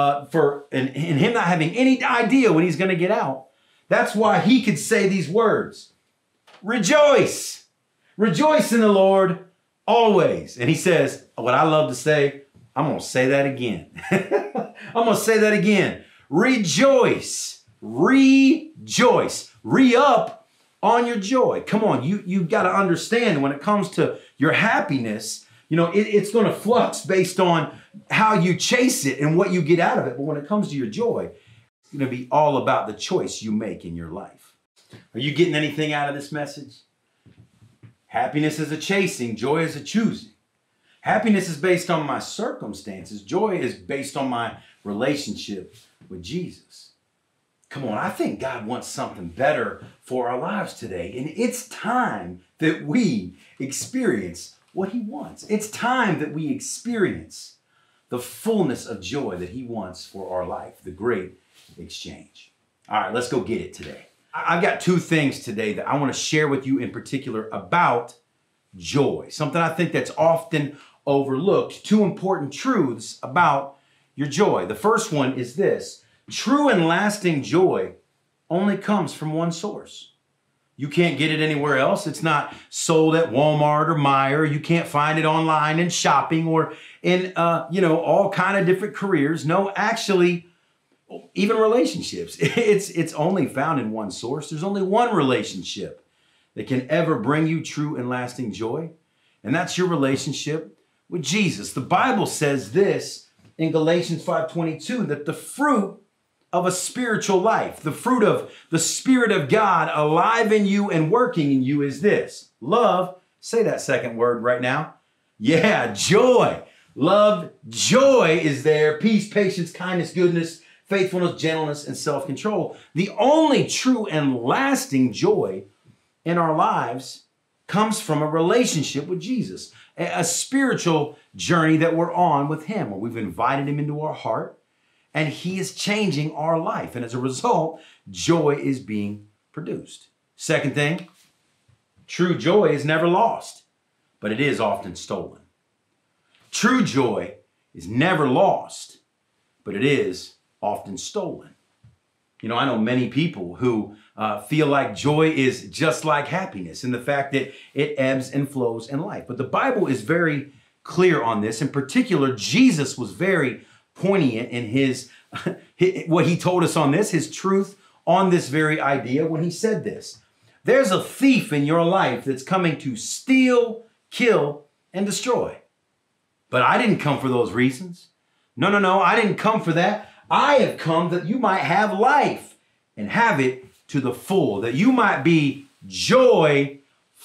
and him not having any idea when he's going to get out. That's why he could say these words, rejoice, rejoice in the Lord always. And he says, what I love to say, I'm going to say that again. I'm going to say that again. Rejoice, rejoice, re-up on your joy. Come on, you've got to understand when it comes to your happiness, it's going to flux based on how you chase it and what you get out of it. But when it comes to your joy, it's going to be all about the choice you make in your life. Are you getting anything out of this message? Happiness is a chasing, joy is a choosing. Happiness is based on my circumstances. Joy is based on my relationship with Jesus. Come on, I think God wants something better for our lives today. And it's time that we experience what he wants. It's time that we experience the fullness of joy that he wants for our life, the great exchange. All right, let's go get it today. I've got two things today that I want to share with you in particular about joy, something I think that's often overlooked, two important truths about your joy. The first one is this: true and lasting joy only comes from one source. You can't get it anywhere else. It's not sold at Walmart or Meijer. You can't find it online in shopping or in, all kind of different careers. No, actually, even relationships. It's only found in one source. There's only one relationship that can ever bring you true and lasting joy, and that's your relationship with Jesus. The Bible says this in Galatians 5:22, that the fruit of a spiritual life, the fruit of the Spirit of God alive in you and working in you is this: love. Say that second word right now. Yeah, joy. Love, joy is there. Peace, patience, kindness, goodness, faithfulness, gentleness, and self-control. The only true and lasting joy in our lives comes from a relationship with Jesus, a spiritual journey that we're on with him, where we've invited him into our heart, and he is changing our life. And as a result, joy is being produced. Second thing, true joy is never lost, but it is often stolen. True joy is never lost, but it is often stolen. I know many people who feel like joy is just like happiness, and the fact that it ebbs and flows in life. But the Bible is very clear on this. In particular, Jesus was very poignant in his what he told us on this, his truth on this very idea when he said this: there's a thief in your life that's coming to steal, kill, and destroy. But I didn't come for those reasons. No, I didn't come for that. I have come that you might have life and have it to the full, that you might be joyful.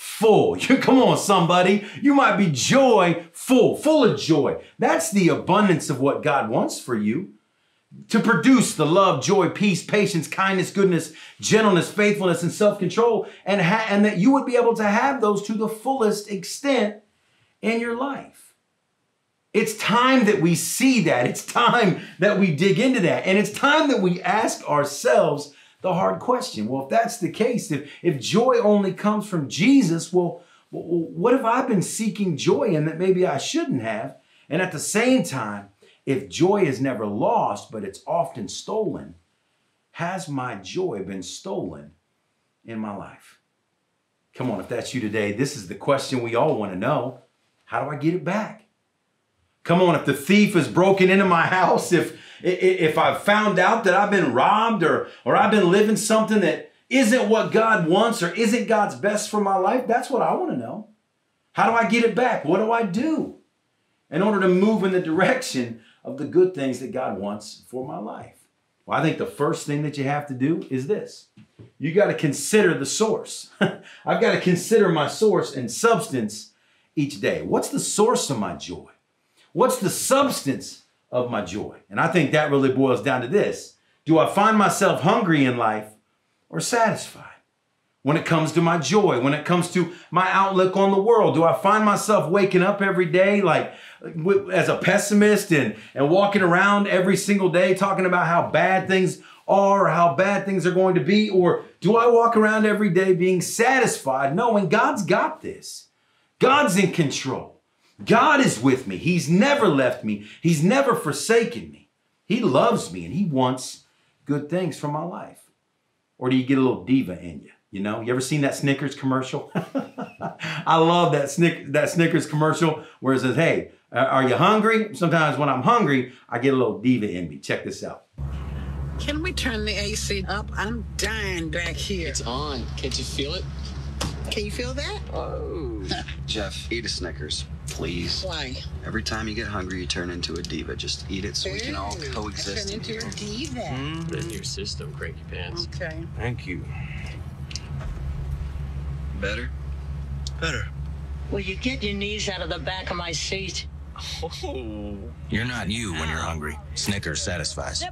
Come on, somebody. You might be joyful, full of joy. That's the abundance of what God wants for you. to produce the love, joy, peace, patience, kindness, goodness, gentleness, faithfulness, and self-control, and that you would be able to have those to the fullest extent in your life. It's time that we see that. It's time that we dig into that. And it's time that we ask ourselves the hard question. Well, if that's the case, if joy only comes from Jesus, well, what have I been seeking joy in that maybe I shouldn't have? And at the same time, if joy is never lost, but it's often stolen, has my joy been stolen in my life? Come on, if that's you today, this is the question we all want to know. How do I get it back? Come on, if the thief has broken into my house, if I've found out that I've been robbed or I've been living something that isn't what God wants or isn't God's best for my life, that's what I want to know. How do I get it back? What do I do in order to move in the direction of the good things that God wants for my life? Well, I think the first thing that you have to do is this. You got to consider the source. I've got to consider my source and substance each day. What's the source of my joy? What's the substance of my joy? And I think that really boils down to this. Do I find myself hungry in life or satisfied? When it comes to my joy, when it comes to my outlook on the world, do I find myself waking up every day like as a pessimist and walking around every single day talking about how bad things are or how bad things are going to be? Or do I walk around every day being satisfied knowing God's got this? God's in control. God is with me. He's never left me. He's never forsaken me. He loves me and he wants good things for my life. Or do you get a little diva in you? You know, you ever seen that Snickers commercial? I love that Snickers commercial where it says, hey, are you hungry? Sometimes when I'm hungry, I get a little diva in me. Check this out. Can we turn the AC up? I'm dying back here. It's on. Can't you feel it? Can you feel that? Oh. Jeff, eat a Snickers, please. Why? Every time you get hungry, you turn into a diva. Just eat it so we can all coexist. Turn into a diva. Put it in your system, cranky pants. Okay. Thank you. Better? Better. Will you get your knees out of the back of my seat? Oh. You're not you when you're hungry. Snickers satisfies.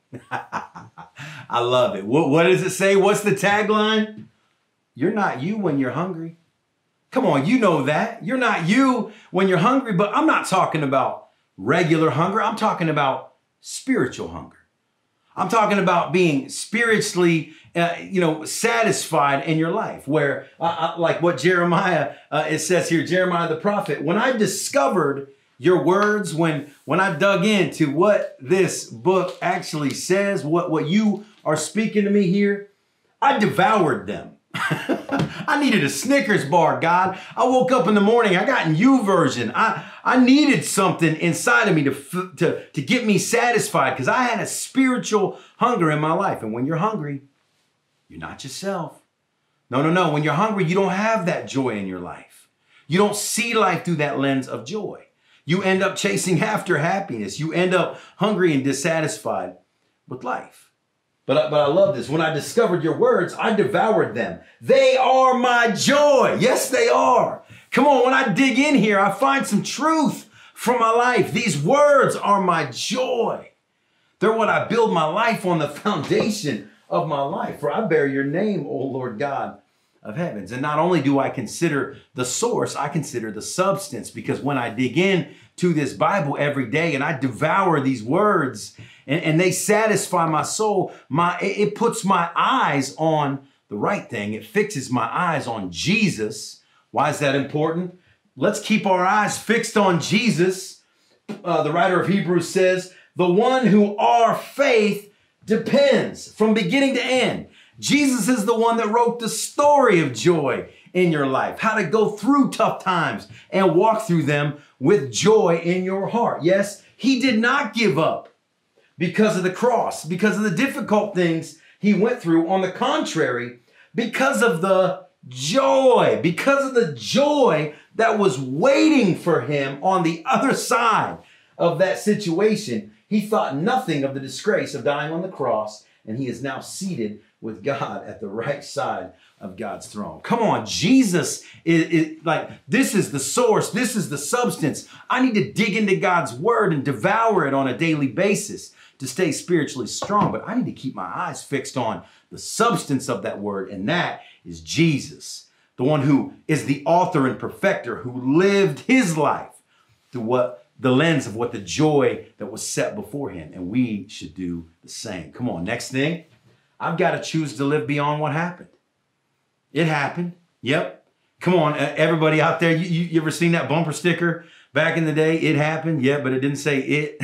I love it. What does it say? What's the tagline? You're not you when you're hungry. Come on, you know that. You're not you when you're hungry, but I'm not talking about regular hunger. I'm talking about spiritual hunger. I'm talking about being spiritually, satisfied in your life where, like what Jeremiah, it says here, Jeremiah the prophet, when I discovered your words, when I dug into what this book actually says, what you are speaking to me here, I devoured them. I needed a Snickers bar, God. I woke up in the morning. I got a new version. I needed something inside of me to get me satisfied because I had a spiritual hunger in my life. And when you're hungry, you're not yourself. No. When you're hungry, you don't have that joy in your life. You don't see life through that lens of joy. You end up chasing after happiness. You end up hungry and dissatisfied with life. But I love this. When I discovered your words, I devoured them. They are my joy. Yes, they are. Come on, when I dig in here, I find some truth from my life. These words are my joy. They're what I build my life on, the foundation of my life. For I bear your name, O Lord God of heavens. And not only do I consider the source, I consider the substance. Because when I dig in to this Bible every day and I devour these words and they satisfy my soul, it puts my eyes on the right thing. It fixes my eyes on Jesus. Why is that important? Let's keep our eyes fixed on Jesus. The writer of Hebrews says, the one who our faith depends from beginning to end. Jesus is the one that wrote the story of joy in your life, how to go through tough times and walk through them with joy in your heart. Yes, he did not give up because of the cross, because of the difficult things he went through. On the contrary, because of the joy that was waiting for him on the other side of that situation, he thought nothing of the disgrace of dying on the cross, and he is now seated with God at the right side of God's throne. Come on, Jesus is like, this is the source. This is the substance. I need to dig into God's word and devour it on a daily basis to stay spiritually strong, but I need to keep my eyes fixed on the substance of that word, and that is Jesus, the one who is the author and perfecter, who lived his life through the lens of what the joy that was set before him, and we should do the same. Come on, next thing, I've got to choose to live beyond what happened. It happened. Yep. Come on, everybody out there, you ever seen that bumper sticker back in the day? It happened. Yeah, but it didn't say it.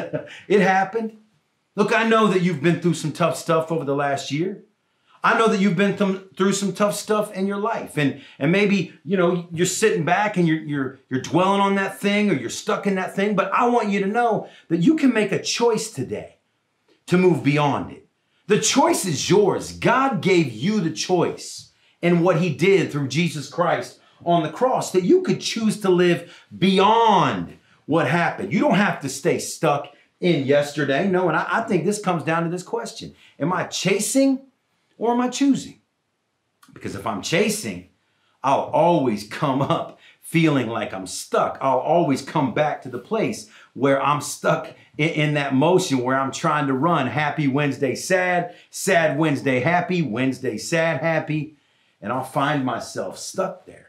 It happened. Look, I know that you've been through some tough stuff over the last year. I know that you've been through some tough stuff in your life. And maybe, you're sitting back and you're dwelling on that thing, or you're stuck in that thing. But I want you to know that you can make a choice today to move beyond it. The choice is yours. God gave you the choice in what he did through Jesus Christ on the cross, that you could choose to live beyond what happened. You don't have to stay stuck in yesterday. No, and I think this comes down to this question. Am I chasing or am I choosing? Because if I'm chasing, I'll always come up feeling like I'm stuck. I'll always come back to the place where I'm stuck in that motion where I'm trying to run happy Wednesday, sad, sad Wednesday, happy, Wednesday, sad, happy. And I'll find myself stuck there.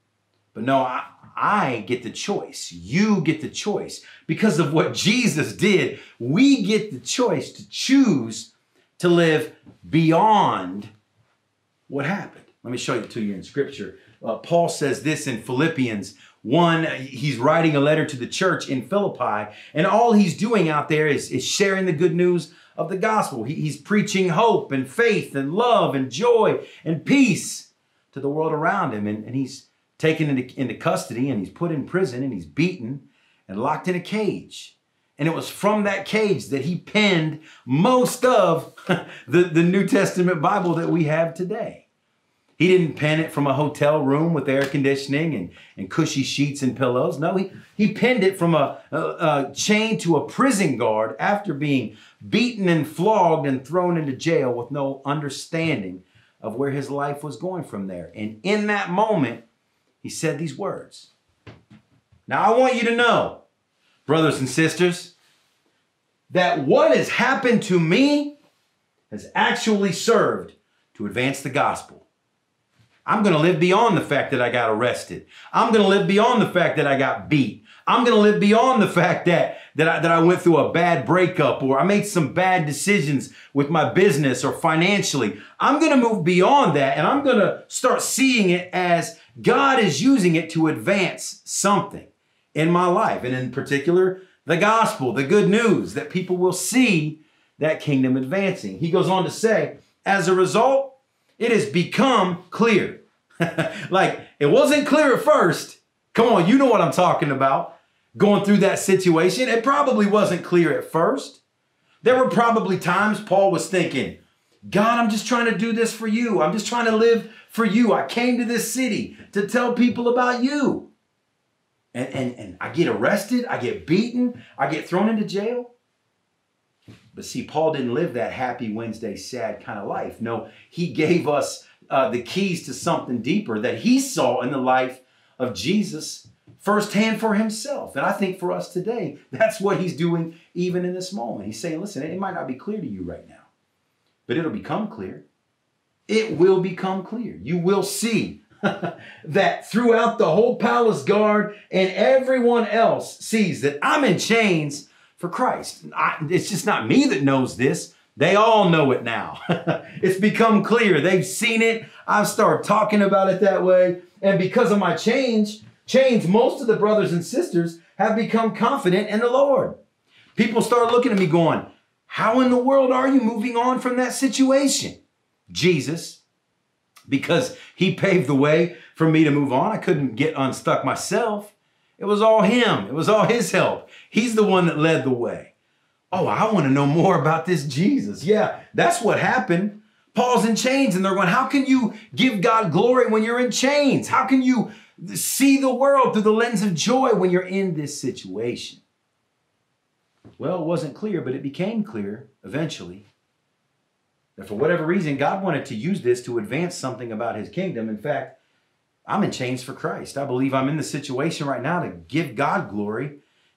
But no, I get the choice. You get the choice. Because of what Jesus did, we get the choice to choose to live beyond what happened. Let me show it to you in Scripture. Paul says this in Philippians 1. He's writing a letter to the church in Philippi, and all he's doing out there is sharing the good news of the gospel. He's preaching hope and faith and love and joy and peace to the world around him. And he's taken into custody, and he's put in prison, and he's beaten and locked in a cage. And it was from that cage that he penned most of the New Testament Bible that we have today. He didn't pen it from a hotel room with air conditioning and cushy sheets and pillows. No, he penned it from a chain to a prison guard after being beaten and flogged and thrown into jail with no understanding of where his life was going from there. And in that moment, he said these words. Now, I want you to know, brothers and sisters, that what has happened to me has actually served to advance the gospel. I'm going to live beyond the fact that I got arrested. I'm going to live beyond the fact that I got beat. I'm going to live beyond the fact that I went through a bad breakup, or I made some bad decisions with my business or financially. I'm going to move beyond that, and I'm going to start seeing it as God is using it to advance something in my life. And in particular, the gospel, the good news, that people will see that kingdom advancing. He goes on to say, as a result, it has become clear. Like, it wasn't clear at first. Come on, you know what I'm talking about. Going through that situation, it probably wasn't clear at first. There were probably times Paul was thinking, God, I'm just trying to do this for you. I'm just trying to live for you. I came to this city to tell people about you. And I get arrested, I get beaten, I get thrown into jail. But see, Paul didn't live that happy Wednesday, sad kind of life. No, he gave us the keys to something deeper that he saw in the life of Jesus firsthand for himself. And I think for us today, that's what he's doing even in this moment. He's saying, listen, it might not be clear to you right now, but it'll become clear. It will become clear. You will see that throughout the whole palace guard and everyone else sees that I'm in chains for Christ. It's just not me that knows this. They all know it now. It's become clear. They've seen it. I've started talking about it that way. And because of my chains, most of the brothers and sisters have become confident in the Lord. People start looking at me going, how in the world are you moving on from that situation? Jesus, because he paved the way for me to move on. I couldn't get unstuck myself. It was all him. It was all his help. He's the one that led the way. Oh, I want to know more about this Jesus. Yeah, that's what happened. Paul's in chains, and they're going, how can you give God glory when you're in chains? How can you see the world through the lens of joy when you're in this situation? Well, it wasn't clear, but it became clear eventually that for whatever reason, God wanted to use this to advance something about his kingdom. In fact, I'm in chains for Christ. I believe I'm in the situation right now to give God glory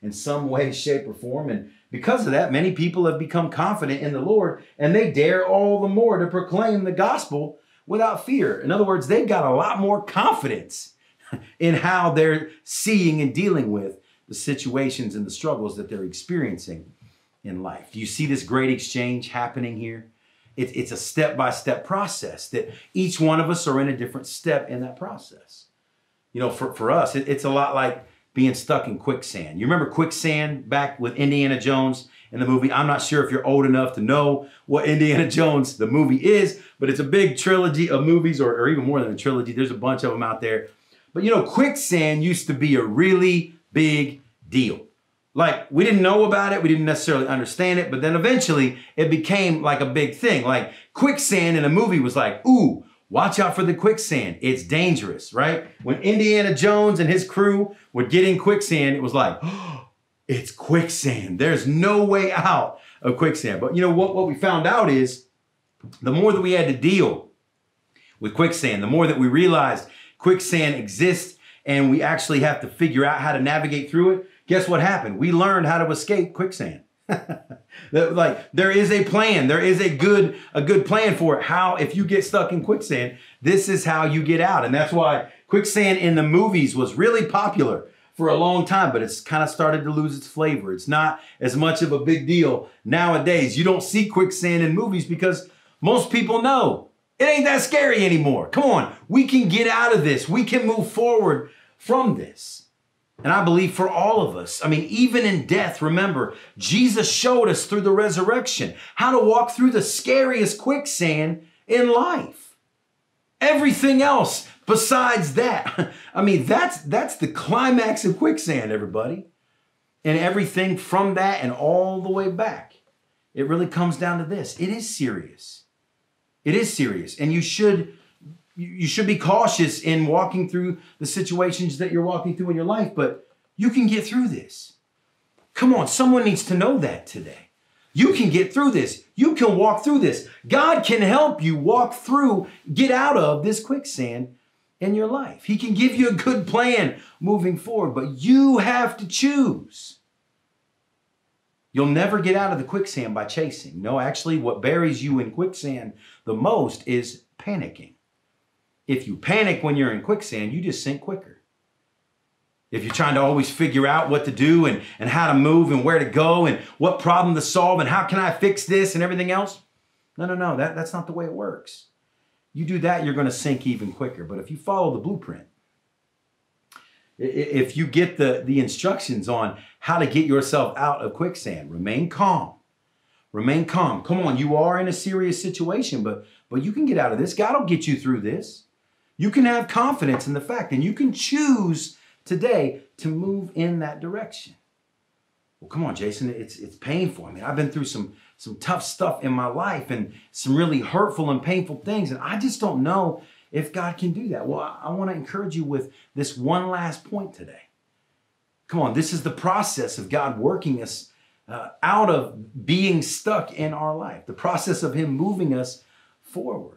in some way, shape, or form. And because of that, many people have become confident in the Lord, and they dare all the more to proclaim the gospel without fear. In other words, they've got a lot more confidence in how they're seeing and dealing with the situations and the struggles that they're experiencing in life. Do you see this great exchange happening here? It's a step-by-step process that each one of us are in a different step in that process. You know, for us, it's a lot like being stuck in quicksand. You remember quicksand back with Indiana Jones in the movie? I'm not sure if you're old enough to know what Indiana Jones, the movie, is, but it's a big trilogy of movies, or even more than a trilogy. There's a bunch of them out there. But you know, quicksand used to be a really big deal. Like, we didn't know about it, we didn't necessarily understand it, but then eventually it became like a big thing. Like, quicksand in a movie was like, ooh, watch out for the quicksand. It's dangerous, right? When Indiana Jones and his crew would get in quicksand, it was like, oh, it's quicksand. There's no way out of quicksand. But you know what we found out is the more that we had to deal with quicksand, the more that we realized quicksand exists and we actually have to figure out how to navigate through it. Guess what happened? We learned how to escape quicksand. Like, there is a plan. There is a good plan for it. How, if you get stuck in quicksand, this is how you get out. And that's why quicksand in the movies was really popular for a long time, but it's kind of started to lose its flavor. It's not as much of a big deal nowadays. You don't see quicksand in movies because most people know it ain't that scary anymore. Come on, we can get out of this. We can move forward from this. And I believe for all of us, I mean, even in death, remember, Jesus showed us through the resurrection how to walk through the scariest quicksand in life. Everything else besides that, I mean, that's the climax of quicksand, everybody. And everything from that and all the way back, it really comes down to this. It is serious. It is serious. And you should be cautious in walking through the situations that you're walking through in your life, but you can get through this. Come on, someone needs to know that today. You can get through this. You can walk through this. God can help you walk through, get out of this quicksand in your life. He can give you a good plan moving forward, but you have to choose. You'll never get out of the quicksand by chasing. No, actually, what buries you in quicksand the most is panicking. If you panic when you're in quicksand, you just sink quicker. If you're trying to always figure out what to do and how to move and where to go and what problem to solve and how can I fix this and everything else, no, that's not the way it works. You do that, you're going to sink even quicker. But if you follow the blueprint, if you get the instructions on how to get yourself out of quicksand, remain calm. Remain calm. Come on, you are in a serious situation, but you can get out of this. God will get you through this. You can have confidence in the fact, and you can choose today to move in that direction. Well, come on, Jason, it's painful. I mean, I've been through some tough stuff in my life and some really hurtful and painful things, and I just don't know if God can do that. Well, I want to encourage you with this one last point today. Come on, this is the process of God working us out of being stuck in our life, the process of Him moving us forward.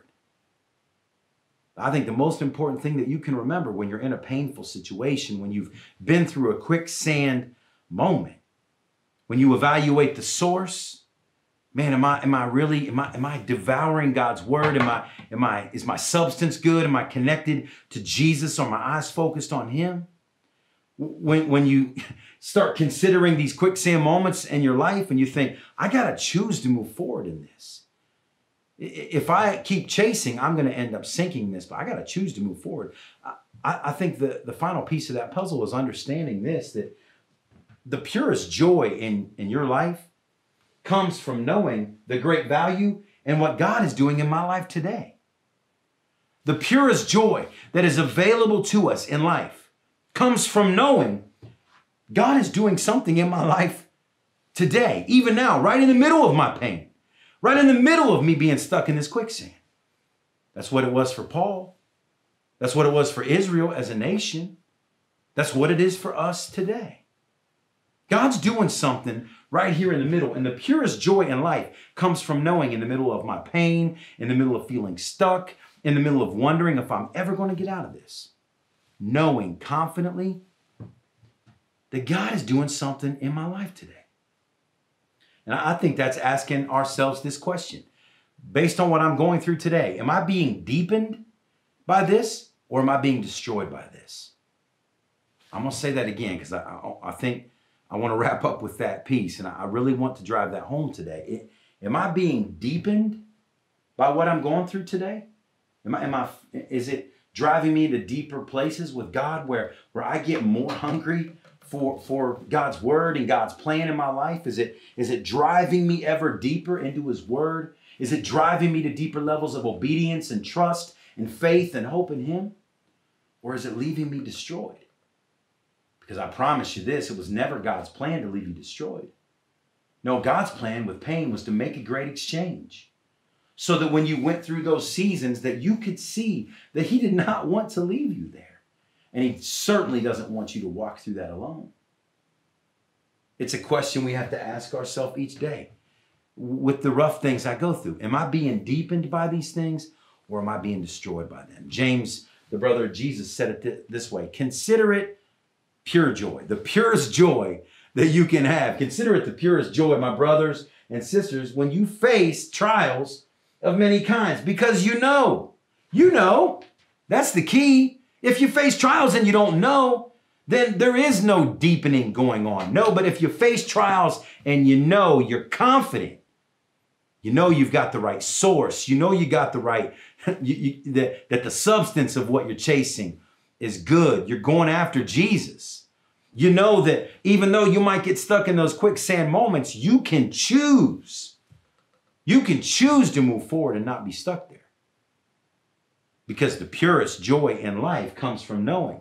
I think the most important thing that you can remember when you're in a painful situation, when you've been through a quicksand moment, when you evaluate the source, man, am I devouring God's word? Is my substance good? Am I connected to Jesus? Are my eyes focused on Him? When you start considering these quicksand moments in your life and you think, I got to choose to move forward in this. If I keep chasing, I'm going to end up sinking this, but I got to choose to move forward. I think the final piece of that puzzle is understanding this, that the purest joy in your life comes from knowing the great value and what God is doing in my life today. The purest joy that is available to us in life comes from knowing God is doing something in my life today, even now, right in the middle of my pain. Right in the middle of me being stuck in this quicksand. That's what it was for Paul. That's what it was for Israel as a nation. That's what it is for us today. God's doing something right here in the middle. And the purest joy in life comes from knowing in the middle of my pain, in the middle of feeling stuck, in the middle of wondering if I'm ever going to get out of this, knowing confidently that God is doing something in my life today? And I think that's asking ourselves this question. Based on what I'm going through today, am I being deepened by this or am I being destroyed by this? I'm going to say that again because I think I want to wrap up with that piece, and I really want to drive that home today. Am I being deepened by what I'm going through today? Is it driving me to deeper places with God where I get more hungry for God's word and God's plan in my life? Is it driving me ever deeper into his word? Is it driving me to deeper levels of obedience and trust and faith and hope in him? Or is it leaving me destroyed? Because I promise you this, it was never God's plan to leave you destroyed. No, God's plan with pain was to make a great exchange. So that when you went through those seasons that you could see that he did not want to leave you there. And he certainly doesn't want you to walk through that alone. It's a question we have to ask ourselves each day. With the rough things I go through, am I being deepened by these things or am I being destroyed by them? James, the brother of Jesus, said it this way: consider it pure joy, the purest joy that you can have. Consider it the purest joy, my brothers and sisters, when you face trials of many kinds, because you know, that's the key. If you face trials and you don't know, then there is no deepening going on. No, but if you face trials and you know, you're confident, you know you've got the right source, you know you got the right, that the substance of what you're chasing is good. You're going after Jesus. You know that even though you might get stuck in those quicksand moments, you can choose. You can choose to move forward and not be stuck there. Because the purest joy in life comes from knowing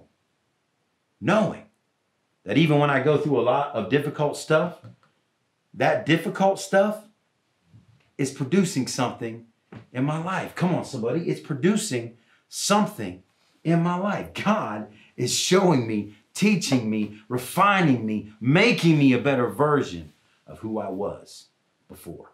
that even when I go through a lot of difficult stuff, that difficult stuff is producing something in my life. Come on, somebody. It's producing something in my life. God is showing me, teaching me, refining me, making me a better version of who I was before.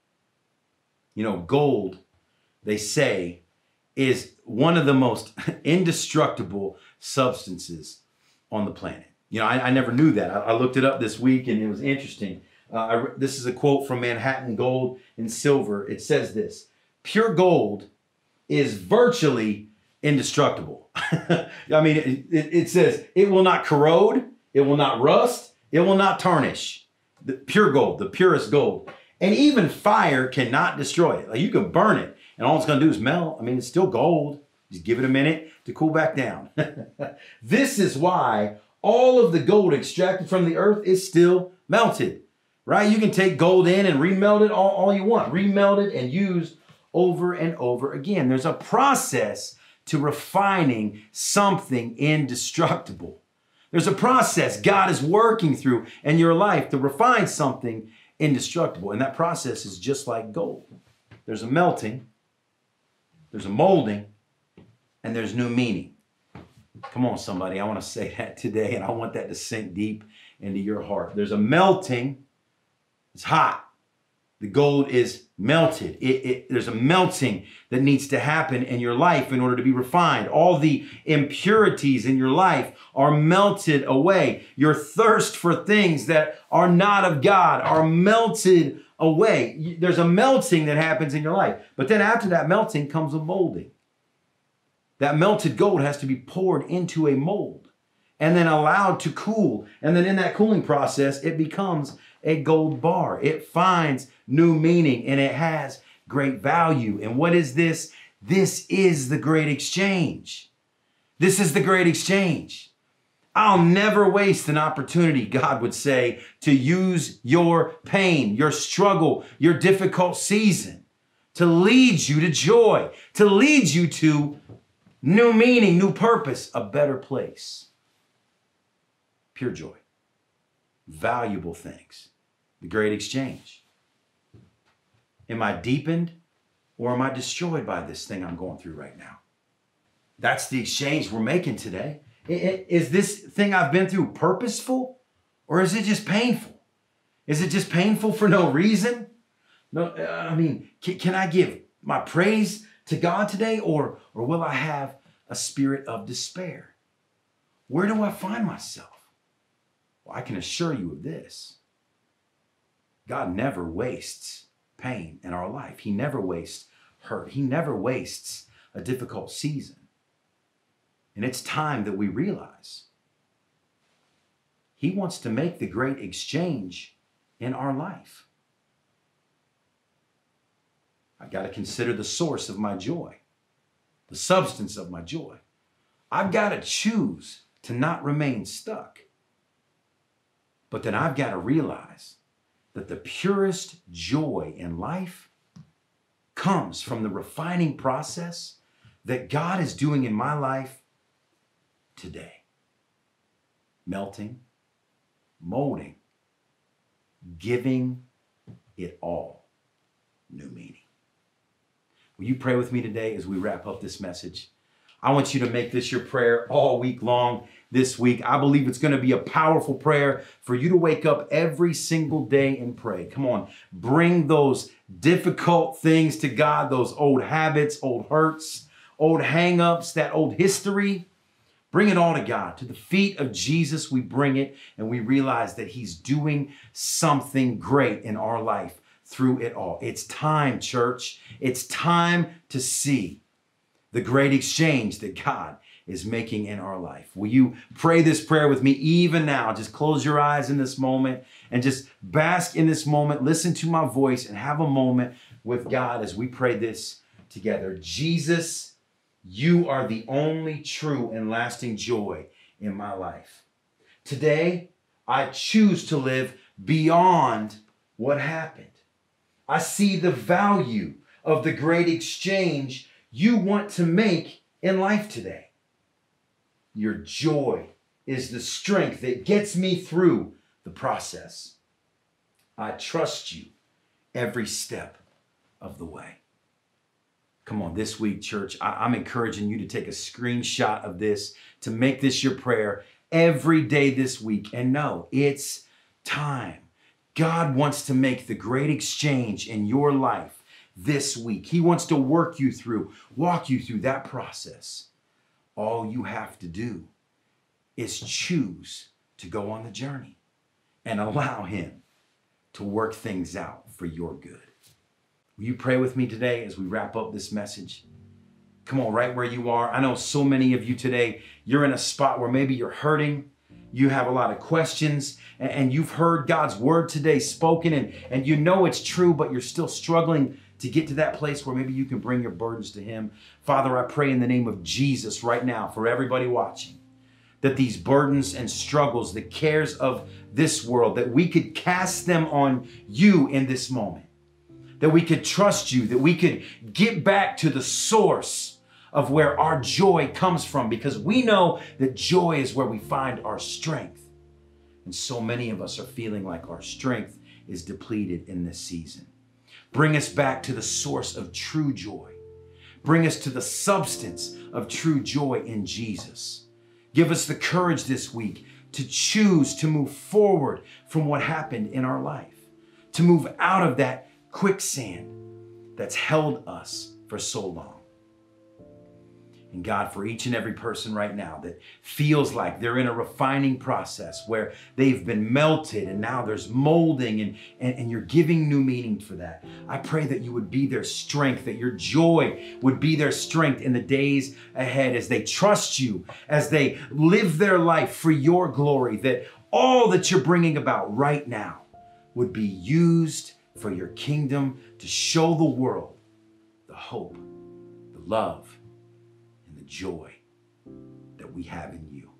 You know, gold, they say, is one of the most indestructible substances on the planet. You know, I never knew that. I looked it up this week and it was interesting. This is a quote from Manhattan Gold and Silver. It says this: pure gold is virtually indestructible. I mean, it says it will not corrode, it will not rust, it will not tarnish. The pure gold, the purest gold. And even fire cannot destroy it. Like, you can burn it and all it's going to do is melt. I mean, it's still gold. Just give it a minute to cool back down. This is why all of the gold extracted from the earth is still melted, right? You can take gold in and remelt it all you want. Remelt it and used over and over again. There's a process to refining something indestructible. There's a process God is working through in your life to refine something indestructible. And that process is just like gold. There's a melting, there's a molding, and there's new meaning. Come on, somebody. I want to say that today, and I want that to sink deep into your heart. There's a melting. It's hot. The gold is melted. There's a melting that needs to happen in your life in order to be refined. All the impurities in your life are melted away. Your thirst for things that are not of God are melted away. There's a melting that happens in your life. But then after that melting comes a molding. That melted gold has to be poured into a mold and then allowed to cool. And then in that cooling process, it becomes a gold bar. It finds new meaning and it has great value. And what is this? This is the great exchange. This is the great exchange. I'll never waste an opportunity, God would say, to use your pain, your struggle, your difficult season to lead you to joy, to lead you to new meaning, new purpose, a better place. Pure joy. Valuable things. The great exchange. Am I deepened or am I destroyed by this thing I'm going through right now? That's the exchange we're making today. Is this thing I've been through purposeful or is it just painful? Is it just painful for no reason? No, I mean, can I give my praise to God today or will I have a spirit of despair? Where do I find myself? Well, I can assure you of this. God never wastes pain in our life. He never wastes hurt. He never wastes a difficult season. And it's time that we realize He wants to make the great exchange in our life. I've got to consider the source of my joy, the substance of my joy. I've got to choose to not remain stuck. But then I've got to realize that the purest joy in life comes from the refining process that God is doing in my life today. Melting, molding, giving it all new meaning. Will you pray with me today as we wrap up this message? I want you to make this your prayer all week long this week. I believe it's going to be a powerful prayer for you to wake up every single day and pray. Come on, bring those difficult things to God, those old habits, old hurts, old hang-ups, that old history. Bring it all to God. To the feet of Jesus, we bring it, and we realize that He's doing something great in our life through it all. It's time, church. It's time to see the great exchange that God is making in our life. Will you pray this prayer with me even now? Just close your eyes in this moment and just bask in this moment. Listen to my voice and have a moment with God as we pray this together. Jesus, You are the only true and lasting joy in my life. Today, I choose to live beyond what happened. I see the value of the great exchange You want to make in life today. Your joy is the strength that gets me through the process. I trust You every step of the way. Come on, this week, church, I'm encouraging you to take a screenshot of this, to make this your prayer every day this week. And know it's time. God wants to make the great exchange in your life this week. He wants to walk you through that process. All you have to do is choose to go on the journey and allow Him to work things out for your good. Will you pray with me today as we wrap up this message? Come on, right where you are. I know so many of you today, you're in a spot where maybe you're hurting. You have a lot of questions, and you've heard God's word today spoken, and you know it's true, but you're still struggling to get to that place where maybe you can bring your burdens to Him. Father, I pray in the name of Jesus right now for everybody watching, that these burdens and struggles, the cares of this world, that we could cast them on You in this moment, that we could trust You, that we could get back to the source of where our joy comes from, because we know that joy is where we find our strength. And so many of us are feeling like our strength is depleted in this season. Bring us back to the source of true joy. Bring us to the substance of true joy in Jesus. Give us the courage this week to choose to move forward from what happened in our life, to move out of that quicksand that's held us for so long. And God, for each and every person right now that feels like they're in a refining process where they've been melted and now there's molding and you're giving new meaning for that, I pray that You would be their strength, that Your joy would be their strength in the days ahead as they trust You, as they live their life for Your glory, that all that You're bringing about right now would be used for Your kingdom to show the world the hope, the love, joy that we have in You.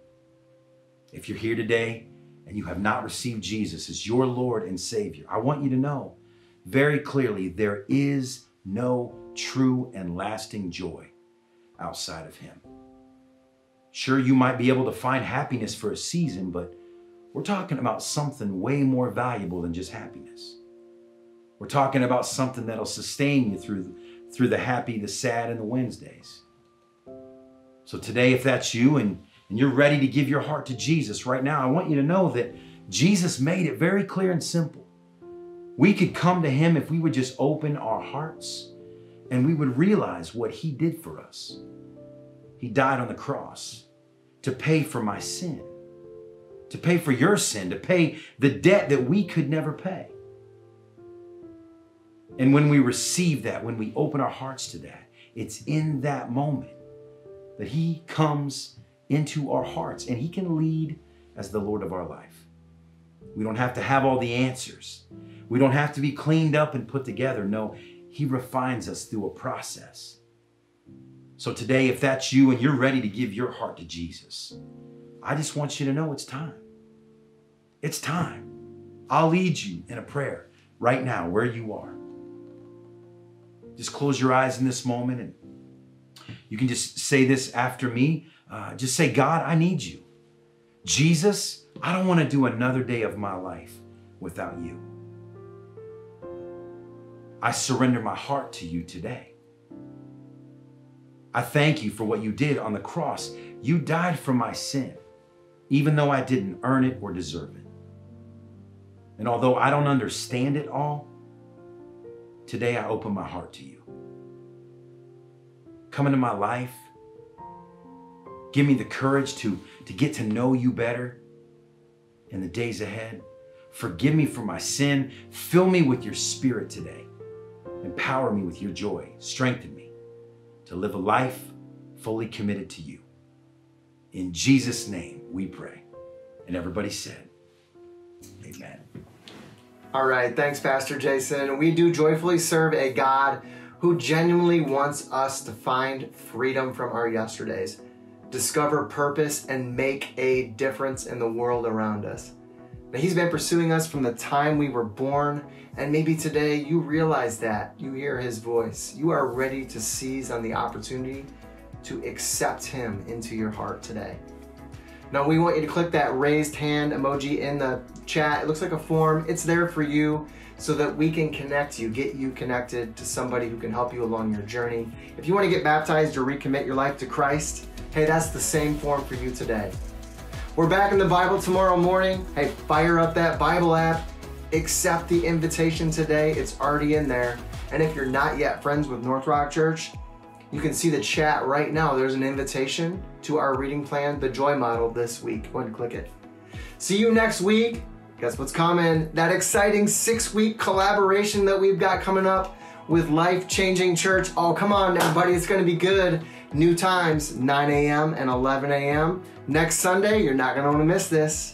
If you're here today and you have not received Jesus as your Lord and Savior, I want you to know very clearly there is no true and lasting joy outside of Him. Sure, you might be able to find happiness for a season, but we're talking about something way more valuable than just happiness. We're talking about something that'll sustain you through the happy, the sad, and the Wednesdays. So today, if that's you and you're ready to give your heart to Jesus right now, I want you to know that Jesus made it very clear and simple. We could come to Him if we would just open our hearts and we would realize what He did for us. He died on the cross to pay for my sin. to pay for your sin, to pay the debt that we could never pay. And when we receive that, when we open our hearts to that, it's in that moment that he comes into our hearts and he can lead as the Lord of our life. We don't have to have all the answers. We don't have to be cleaned up and put together. No, he refines us through a process. So today, if that's you and you're ready to give your heart to Jesus, I just want you to know it's time. It's time. I'll lead you in a prayer right now where you are. Just close your eyes in this moment and you can just say this after me. Just say, God, I need you. Jesus, I don't want to do another day of my life without you. I surrender my heart to you today. I thank you for what you did on the cross. You died for my sin, even though I didn't earn it or deserve it. And although I don't understand it all, today I open my heart to you. Come into my life. Give me the courage to get to know you better in the days ahead. Forgive me for my sin. Fill me with your spirit today. Empower me with your joy. Strengthen me to live a life fully committed to you. In Jesus' name we pray. And everybody said, amen. All right, thanks, Pastor Jason. We do joyfully serve a God who genuinely wants us to find freedom from our yesterdays, discover purpose, and make a difference in the world around us. Now, he's been pursuing us from the time we were born, and maybe today you realize that. You hear his voice. You are ready to seize on the opportunity to accept him into your heart today. Now, we want you to click that raised hand emoji in the chat. It looks like a form. It's there for you so that we can connect you, get you connected to somebody who can help you along your journey. If you want to get baptized or recommit your life to Christ, hey, that's the same form for you today. We're back in the Bible tomorrow morning. Hey, fire up that Bible app. Accept the invitation today. It's already in there. And if you're not yet friends with North Rock Church, you can see the chat right now. There's an invitation to our reading plan, The Joy Model, this week. Go ahead and click it. See you next week. Guess what's coming? That exciting 6-week collaboration that we've got coming up with Life Changing Church. Oh, come on, everybody. It's going to be good. New times, 9 a.m. and 11 a.m. Next Sunday, you're not going to want to miss this.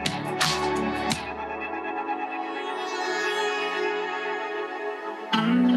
Mm-hmm.